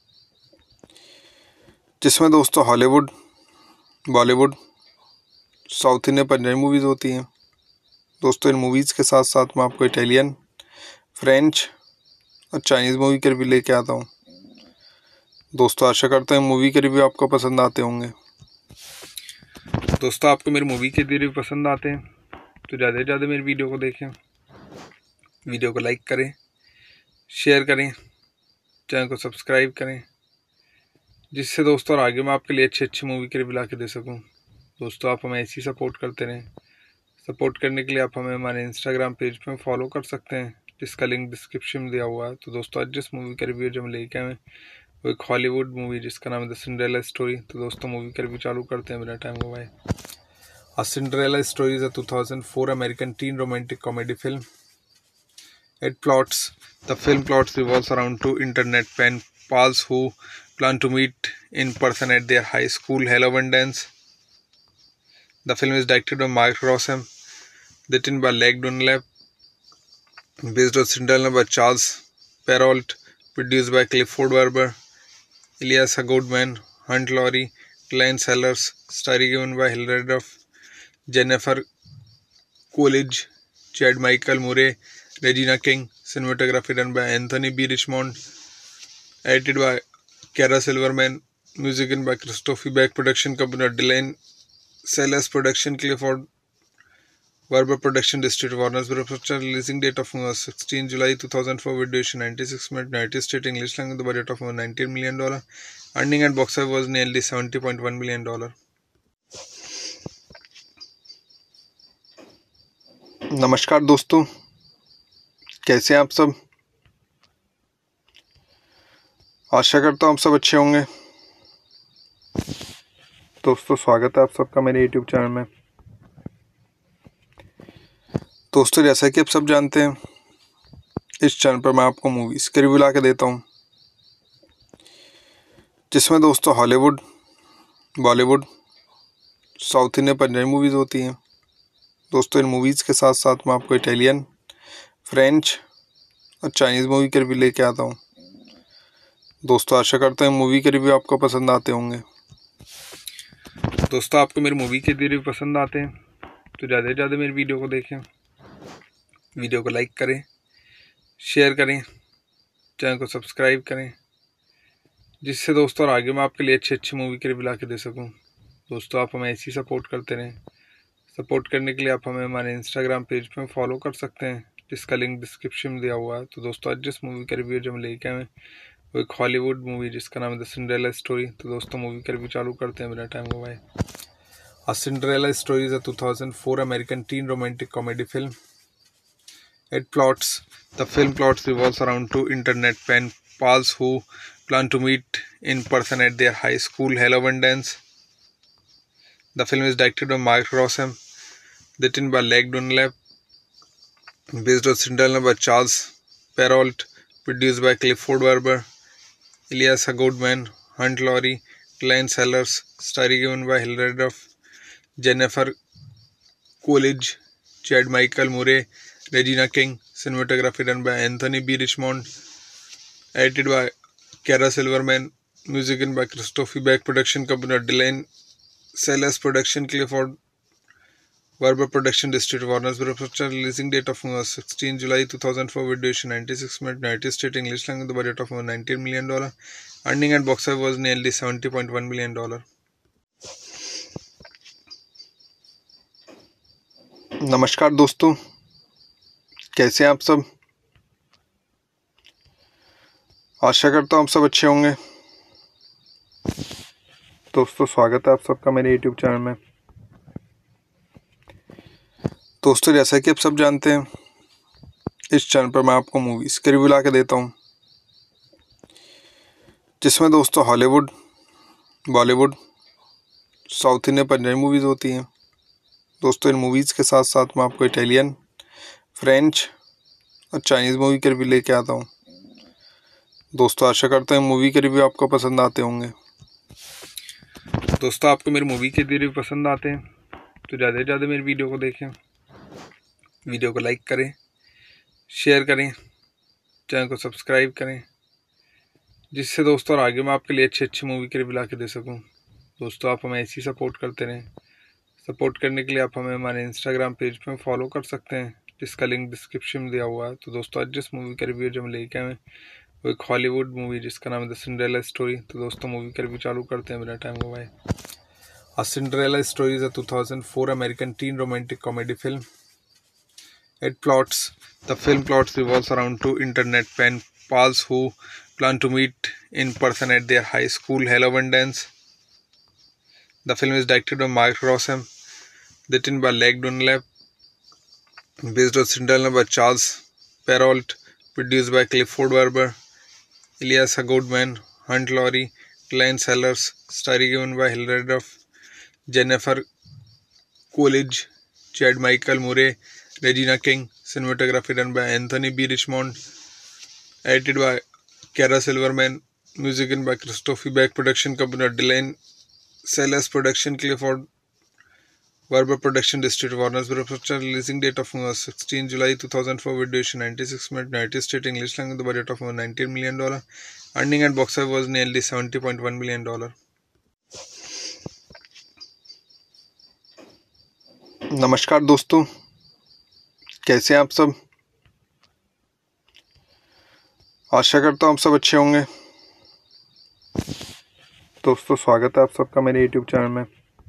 जिसमें दोस्तों Hollywood, Bollywood, south Indian, Punjabi movies होती हैं। दोस्तों इन मूवीज़ के साथ साथ मैं आपको इटालियन, फ्रेंच और चाइनीज़ मूवी के रिव्यू लेके आता हूँ। दोस्तों आशा करता हूँ मूवी के रिव्यू आपको पसंद आते होंगे। दोस्तों आपको मेरी मूवी के रिव्यू पसंद आते हैं तो ज़्यादा से ज़्यादा मेरी वीडियो को देखें, वीडियो को लाइक करें, शेयर करें, चैनल को सब्सक्राइब करें, जिससे दोस्तों और आगे मैं आपके लिए अच्छी अच्छी मूवी के रिव्यू ला के दे सकूँ। दोस्तों आप हमें ऐसी सपोर्ट करते रहें। सपोर्ट करने के लिए आप हमें हमारे इंस्टाग्राम पेज पे फॉलो कर सकते हैं, जिसका लिंक डिस्क्रिप्शन में दिया हुआ है। तो दोस्तों आज जिस मूवी का रिव्यू जो हम लेके आए वो एक हॉलीवुड मूवी जिसका नाम है द सिंड्रेला स्टोरी। तो दोस्तों मूवी का रिव्यू चालू करते हैं बिना टाइम गवाए। A Cinderella Story is a two thousand four American teen romantic comedy film. It plots the film plots revolves around two internet pen pals who plan to meet in person at their high school Halloween dance. The film is directed by Mark Rossum, written by Leg Dunlap, based on Cinderella by Charles Perrault, produced by Clifford Verber, Elias Goodman, Hunt Laurie, Glenn Sellers, starring given by Hilary Duff, Jennifer Coolidge, Chad Michael Murray, Regina King. Cinematography done by Anthony B. Richmond, edited by Kara Silverman, music in by Christophe Beck, production company Dylan Sellers, production Clifford Verber, production district Warner Bros. Picture. Releasing date of movie sixteen July two thousand four. Video duration ninety-six minutes. United States English language. The budget of nineteen million dollars. Earning at box office was nearly seventy point one million dollars. नमस्कार दोस्तों, कैसे हैं आप सब। आशा करता हूँ आप सब अच्छे होंगे। दोस्तों स्वागत है आप सबका मेरे यूट्यूब चैनल में। दोस्तों जैसा कि आप सब जानते हैं, इस चैनल पर मैं आपको मूवीज़ के रिव्यू ला के देता हूँ, जिसमें दोस्तों Hollywood, Bollywood, south Indian, Punjabi movies होती हैं। दोस्तों इन मूवीज़ के साथ साथ मैं आपको इटालियन, फ्रेंच और चाइनीज़ मूवी के रिव्यू लेके आता हूँ। दोस्तों आशा करता हूँ मूवी के रिव्यू आपको पसंद आते होंगे। दोस्तों आपको मेरी मूवी के रिव्यू पसंद आते हैं तो ज़्यादा से ज़्यादा मेरी वीडियो को देखें, वीडियो को लाइक करें, शेयर करें, चैनल को सब्सक्राइब करें, जिससे दोस्तों और आगे मैं आपके लिए अच्छी अच्छी मूवी के रिव्यू ला के दे सकूँ। दोस्तों आप हमें ऐसी सपोर्ट करते रहें। सपोर्ट करने के लिए आप हमें हमारे इंस्टाग्राम पेज पे फॉलो कर सकते हैं, जिसका लिंक डिस्क्रिप्शन में दिया हुआ है। तो दोस्तों आज जिस मूवी का रिव्यू जो हम लेके आए वो एक हॉलीवुड मूवी जिसका नाम है द सिंड्रेला स्टोरी। तो दोस्तों मूवी का रिव्यू चालू करते हैं बिना टाइम गवाए। A Cinderella Story is a two thousand four American teen romantic comedy film. It plots the film plots revolves around two internet pen pals who plan to meet in person at their high school Halloween dance. The film is directed by Mark Rossum, written by Leg Dunlap, based on Cinderella by Charles Perrault, produced by Clifford Verber, Elias Goodman, Hunt Laurie, Glenn Sellers, starring given by Hilary Duff, Jennifer Coolidge, Chad Michael Murray, Regina King. Cinematography done by Anthony B. Richmond, edited by Kara Silverman, music in by Christophe Beck, production company Dylan Sellers, production Clifford Verber, production district Warner Bros. Picture. Releasing date of movie sixteen July two thousand four. Video duration ninety-six minutes. United States English language. The budget of nineteen million dollars. Earning at box office was nearly seventy point one million dollars. नमस्कार दोस्तों, कैसे हैं आप सब। आशा करता हूँ आप सब अच्छे होंगे। दोस्तों स्वागत है आप सबका मेरे यूट्यूब चैनल में। दोस्तों, जैसा कि आप सब जानते हैं, इस चैनल पर मैं आपको मूवीज़ के रिव्यू ला के देता हूँ, जिसमें दोस्तों Hollywood, Bollywood, south Indian, Punjabi movies होती हैं। दोस्तों, इन मूवीज़ के साथ साथ मैं आपको इटालियन, फ्रेंच और चाइनीज़ मूवी के रिव्यू लेके आता हूँ। दोस्तों, आशा करता हूँ मूवी के रिव्यू आपको पसंद आते होंगे। दोस्तों, आपको मेरी मूवी के रिव्यू पसंद आते हैं तो ज़्यादा से ज़्यादा मेरी वीडियो को देखें, वीडियो को लाइक करें, शेयर करें, चैनल को सब्सक्राइब करें, जिससे दोस्तों और आगे मैं आपके लिए अच्छी अच्छी मूवी के रिव्यू ला के दे सकूं। दोस्तों, आप हमें ऐसी सपोर्ट करते रहें। सपोर्ट करने के लिए आप हमें हमारे इंस्टाग्राम पेज पे फॉलो कर सकते हैं, जिसका लिंक डिस्क्रिप्शन में दिया हुआ है। तो दोस्तों, आज जिस मूवी का रिव्यू जो हम लेके आए वो एक हॉलीवुड मूवी जिसका नाम है द सिंड्रेला स्टोरी। तो दोस्तों, मूवी का रिव्यू चालू करते हैं बिना टाइम गवाए। A Cinderella Story is a two thousand four American teen romantic comedy film. It plots the film plots revolves around two internet pen pals who plan to meet in person at their high school Halloween dance. The film is directed by Mark Rossum, written by Leg Dunlap, based on Cinderella by Charles Perrault, produced by Clifford Barber, Elias Goodman, Hunt Laurie, Glenn Sellers, starring given by Hilary Duff, Jennifer Coolidge, Chad Michael Murray, Regina King. Cinematography done by Anthony B. Richmond, edited by Kara Silverman, music in by Christophe Beck, production company Dylan Sellers, production Clifford Barber, production district Warner Bros. Releasing date of movie sixteen July two thousand four, with duration ninety-six minutes, United States English language, the budget of nineteen million dollars, earning at box office was nearly seventy point one million dollars. नमस्कार दोस्तों, कैसे हैं आप सब। आशा करता हूँ आप सब अच्छे होंगे। दोस्तों, स्वागत है आप सबका मेरे यूट्यूब चैनल में।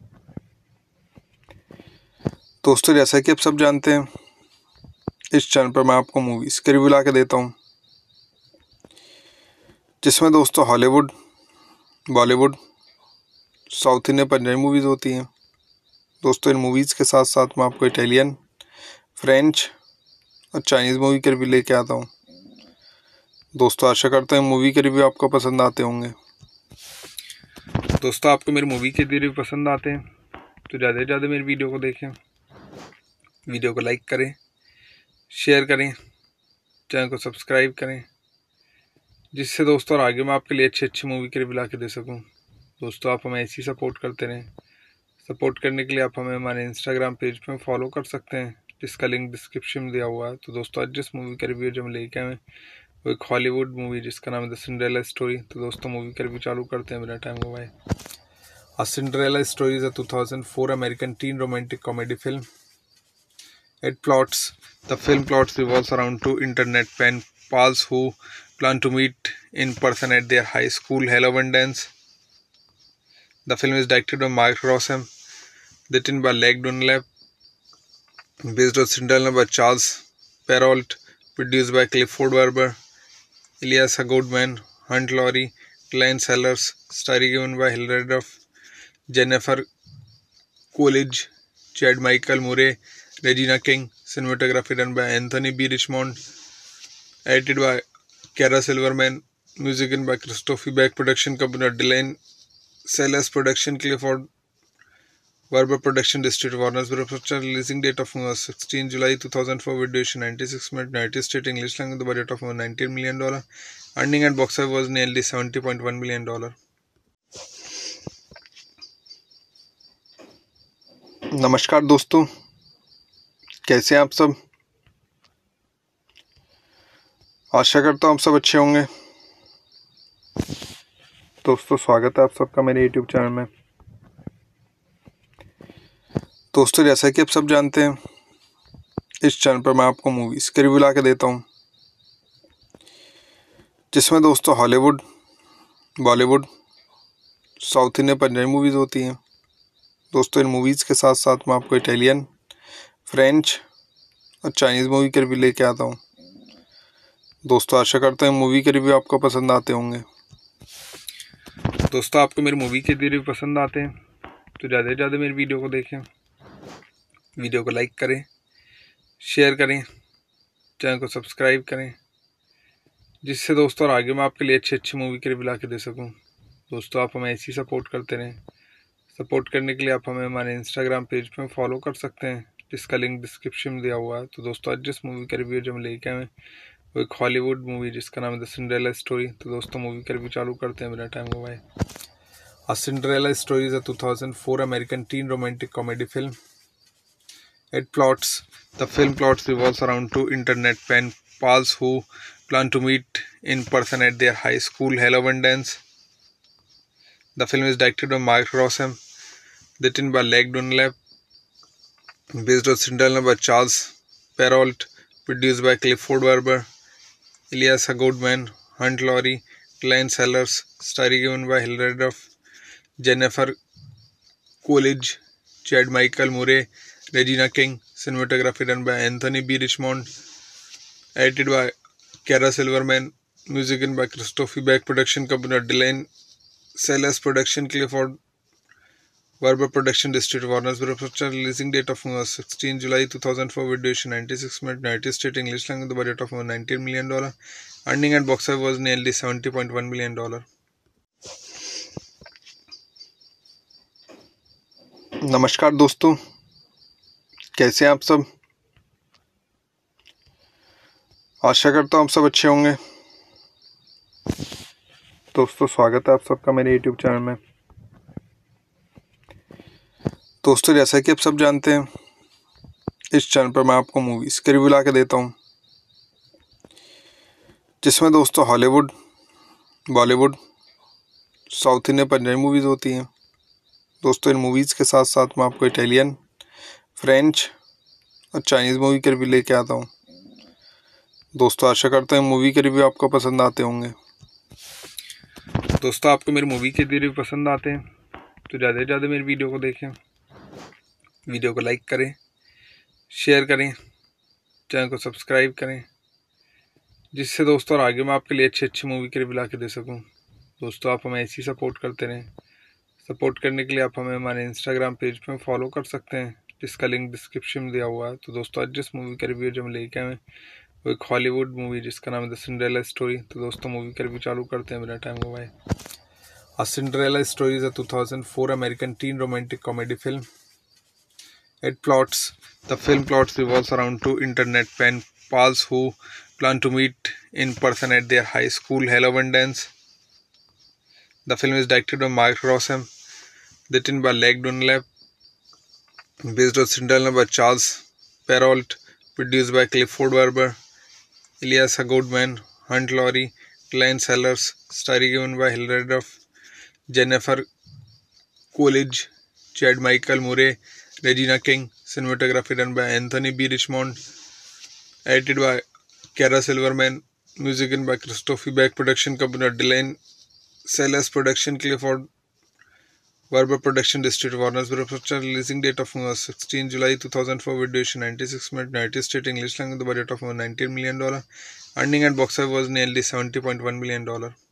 दोस्तों, जैसा कि आप सब जानते हैं, इस चैनल पर मैं आपको मूवीज़ के रिव्यू ला के देता हूँ, जिसमें दोस्तों Hollywood, Bollywood, south Indian, Punjabi movies होती हैं। दोस्तों, इन मूवीज़ के साथ साथ मैं आपको इटालियन, फ्रेंच और चाइनीज़ मूवी के रिव्यू लेके आता हूँ। दोस्तों, आशा करता हूँ मूवी के रिव्यू आपको पसंद आते होंगे। दोस्तों, आपको मेरी मूवी के रिव्यू पसंद आते हैं तो ज़्यादा से ज़्यादा मेरी वीडियो को देखें, वीडियो को लाइक करें, शेयर करें, चैनल को सब्सक्राइब करें, जिससे दोस्तों और आगे मैं आपके लिए अच्छी अच्छी मूवी के रिव्यू ला के दे सकूँ। दोस्तों, आप हमें ऐसी सपोर्ट करते रहें। सपोर्ट करने के लिए आप हमें हमारे इंस्टाग्राम पेज पे फॉलो कर सकते हैं, जिसका लिंक डिस्क्रिप्शन में दिया हुआ है। तो दोस्तों, आज जिस मूवी का रिव्यू जो हम लेके आए वो एक हॉलीवुड मूवी जिसका नाम है द सिंड्रेला स्टोरी। तो दोस्तों, मूवी का रिव्यू चालू करते हैं बिना टाइम गवाए। A Cinderella Story is a two thousand four American teen romantic comedy film. It plots the film plots revolves around two internet pen pals who plan to meet in person at their high school Halloween dance. The film is directed by Mark Rossum, written by Leg Dunlap, based on Cinderella by Charles Perrault, produced by Clifford Barber, Elias Goodman, Hunt Laurie, Glenn Sellers, starring given by Hilary Duff, Jennifer Coolidge, Chad Michael Murray, Regina King. Cinematography done by Anthony B. Richmond, edited by Kara Silverman, music in by Christophe Beck, production company Dylan Sellers, production Clifford Barber, production district Warner Bros. Releasing date of movie sixteen July two thousand four, with duration ninety-six minutes, United States English language, the budget of nineteen million dollars, earning at box office was nearly seventy point one million dollars. नमस्कार दोस्तों, कैसे हैं आप सब। आशा करता हूँ आप सब अच्छे होंगे। दोस्तों, स्वागत है आप सबका मेरे यूट्यूब चैनल में। दोस्तों, जैसा कि आप सब जानते हैं, इस चैनल पर मैं आपको मूवीज़ के रिव्यू ला के देता हूँ, जिसमें दोस्तों Hollywood, Bollywood, south Indian, Punjabi movies होती हैं। दोस्तों, इन मूवीज़ के साथ साथ मैं आपको इटालियन, फ्रेंच और चाइनीज़ मूवी के रिव्यू लेके आता हूँ। दोस्तों, आशा करता हूँ मूवी के रिव्यू आपको पसंद आते होंगे। दोस्तों, आपको मेरी मूवी के रिव्यू पसंद आते हैं तो ज़्यादा से ज़्यादा मेरी वीडियो को देखें, वीडियो को लाइक करें, शेयर करें, चैनल को सब्सक्राइब करें, जिससे दोस्तों और आगे मैं आपके लिए अच्छी अच्छी मूवी के रिव्यू ला के दे सकूं। दोस्तों आप हमें ऐसी सपोर्ट करते रहें। सपोर्ट करने के लिए आप हमें हमारे इंस्टाग्राम पेज पे फॉलो कर सकते हैं, जिसका लिंक डिस्क्रिप्शन में दिया हुआ है। तो दोस्तों आज जिस मूवी का रिव्यू जो हम लेके आए वो एक हॉलीवुड मूवी जिसका नाम है द सिंड्रेला स्टोरी। तो दोस्तों मूवी का रिव्यू चालू करते हैं बिना टाइम गवाए। A Cinderella Story is a two thousand four American teen romantic comedy film. It plots the film plots revolves around two internet pen pals who plan to meet in person at their high school Halloween dance. The film is directed by Mark Rossum, written by Leg Dunlap, based on Cinderella by Charles Perrault, produced by Clifford Barber, Elias Goodman, Hunt Laurie, Glenn Sellers, starring given by Hilary Duff, Jennifer Coolidge, Chad Michael Murray, Regina King. Cinematography done by Anthony B. Richmond, edited by Kara Silverman, music in by Christophe Beck, production company Dylan Sellers, production Clifford Barber, production district Warner Bros. Releasing date of movie sixteenth July two thousand four, with duration ninety-six minutes, United States English language, the budget of nineteen million dollars, earning at box office was nearly seventy point one million dollars. नमस्कार दोस्तों, कैसे हैं आप सब। आशा करता हूँ आप सब अच्छे होंगे। दोस्तों स्वागत है आप सबका मेरे यूट्यूब चैनल में। दोस्तों जैसा कि आप सब जानते हैं, इस चैनल पर मैं आपको मूवीज के रिव्यू ला के देता हूँ, जिसमें दोस्तों Hollywood, Bollywood, south Indian, Punjabi movies होती हैं। दोस्तों इन मूवीज़ के साथ साथ मैं आपको इटालियन, फ्रेंच और चाइनीज़ मूवी के रिव्यू लेके आता हूँ। दोस्तों आशा करता हूँ मूवी के रिव्यू आपको पसंद आते होंगे। दोस्तों आपको मेरी मूवी के रिव्यू पसंद आते हैं तो ज़्यादा से ज़्यादा मेरी वीडियो को देखें, वीडियो को लाइक करें, शेयर करें, चैनल को सब्सक्राइब करें, जिससे दोस्तों और आगे मैं आपके लिए अच्छी अच्छी मूवी के रिव्यू ला के दे सकूँ। दोस्तों आप हमें ऐसी सपोर्ट करते रहें। सपोर्ट करने के लिए आप हमें हमारे इंस्टाग्राम पेज पे फॉलो कर सकते हैं, जिसका लिंक डिस्क्रिप्शन में दिया हुआ है। तो दोस्तों आज जिस मूवी का रिव्यू जो हम लेके आए वो एक हॉलीवुड मूवी जिसका नाम है द सिंड्रेला स्टोरी। तो दोस्तों मूवी का रिव्यू चालू करते हैं बिना टाइम गवाए। A Cinderella Story is a two thousand four American teen romantic comedy film. It plots the film plots revolves around two internet pen pals who plan to meet in person at their high school Halloween dance. The film is directed by Mark Rossum, written by Leg Dunlap, based on Cinderella by Charles Perrault, produced by Clifford Barber, Elias Goodman, Hunt Laurie, Glenn Sellers, starring given by Hilary Duff, Jennifer Coolidge, Chad Michael Murray, Regina King. Cinematography done by Anthony B. Richmond, edited by Kara Silverman, music in by Christophe Beck, production company Dylan Sellers, production Clifford Barber, production district Warner Bros. Releasing date of movie sixteenth July two thousand four, with duration ninety-six minutes, United States English language, the budget of nineteen million dollars, earning at box office was nearly seventy point one million dollars.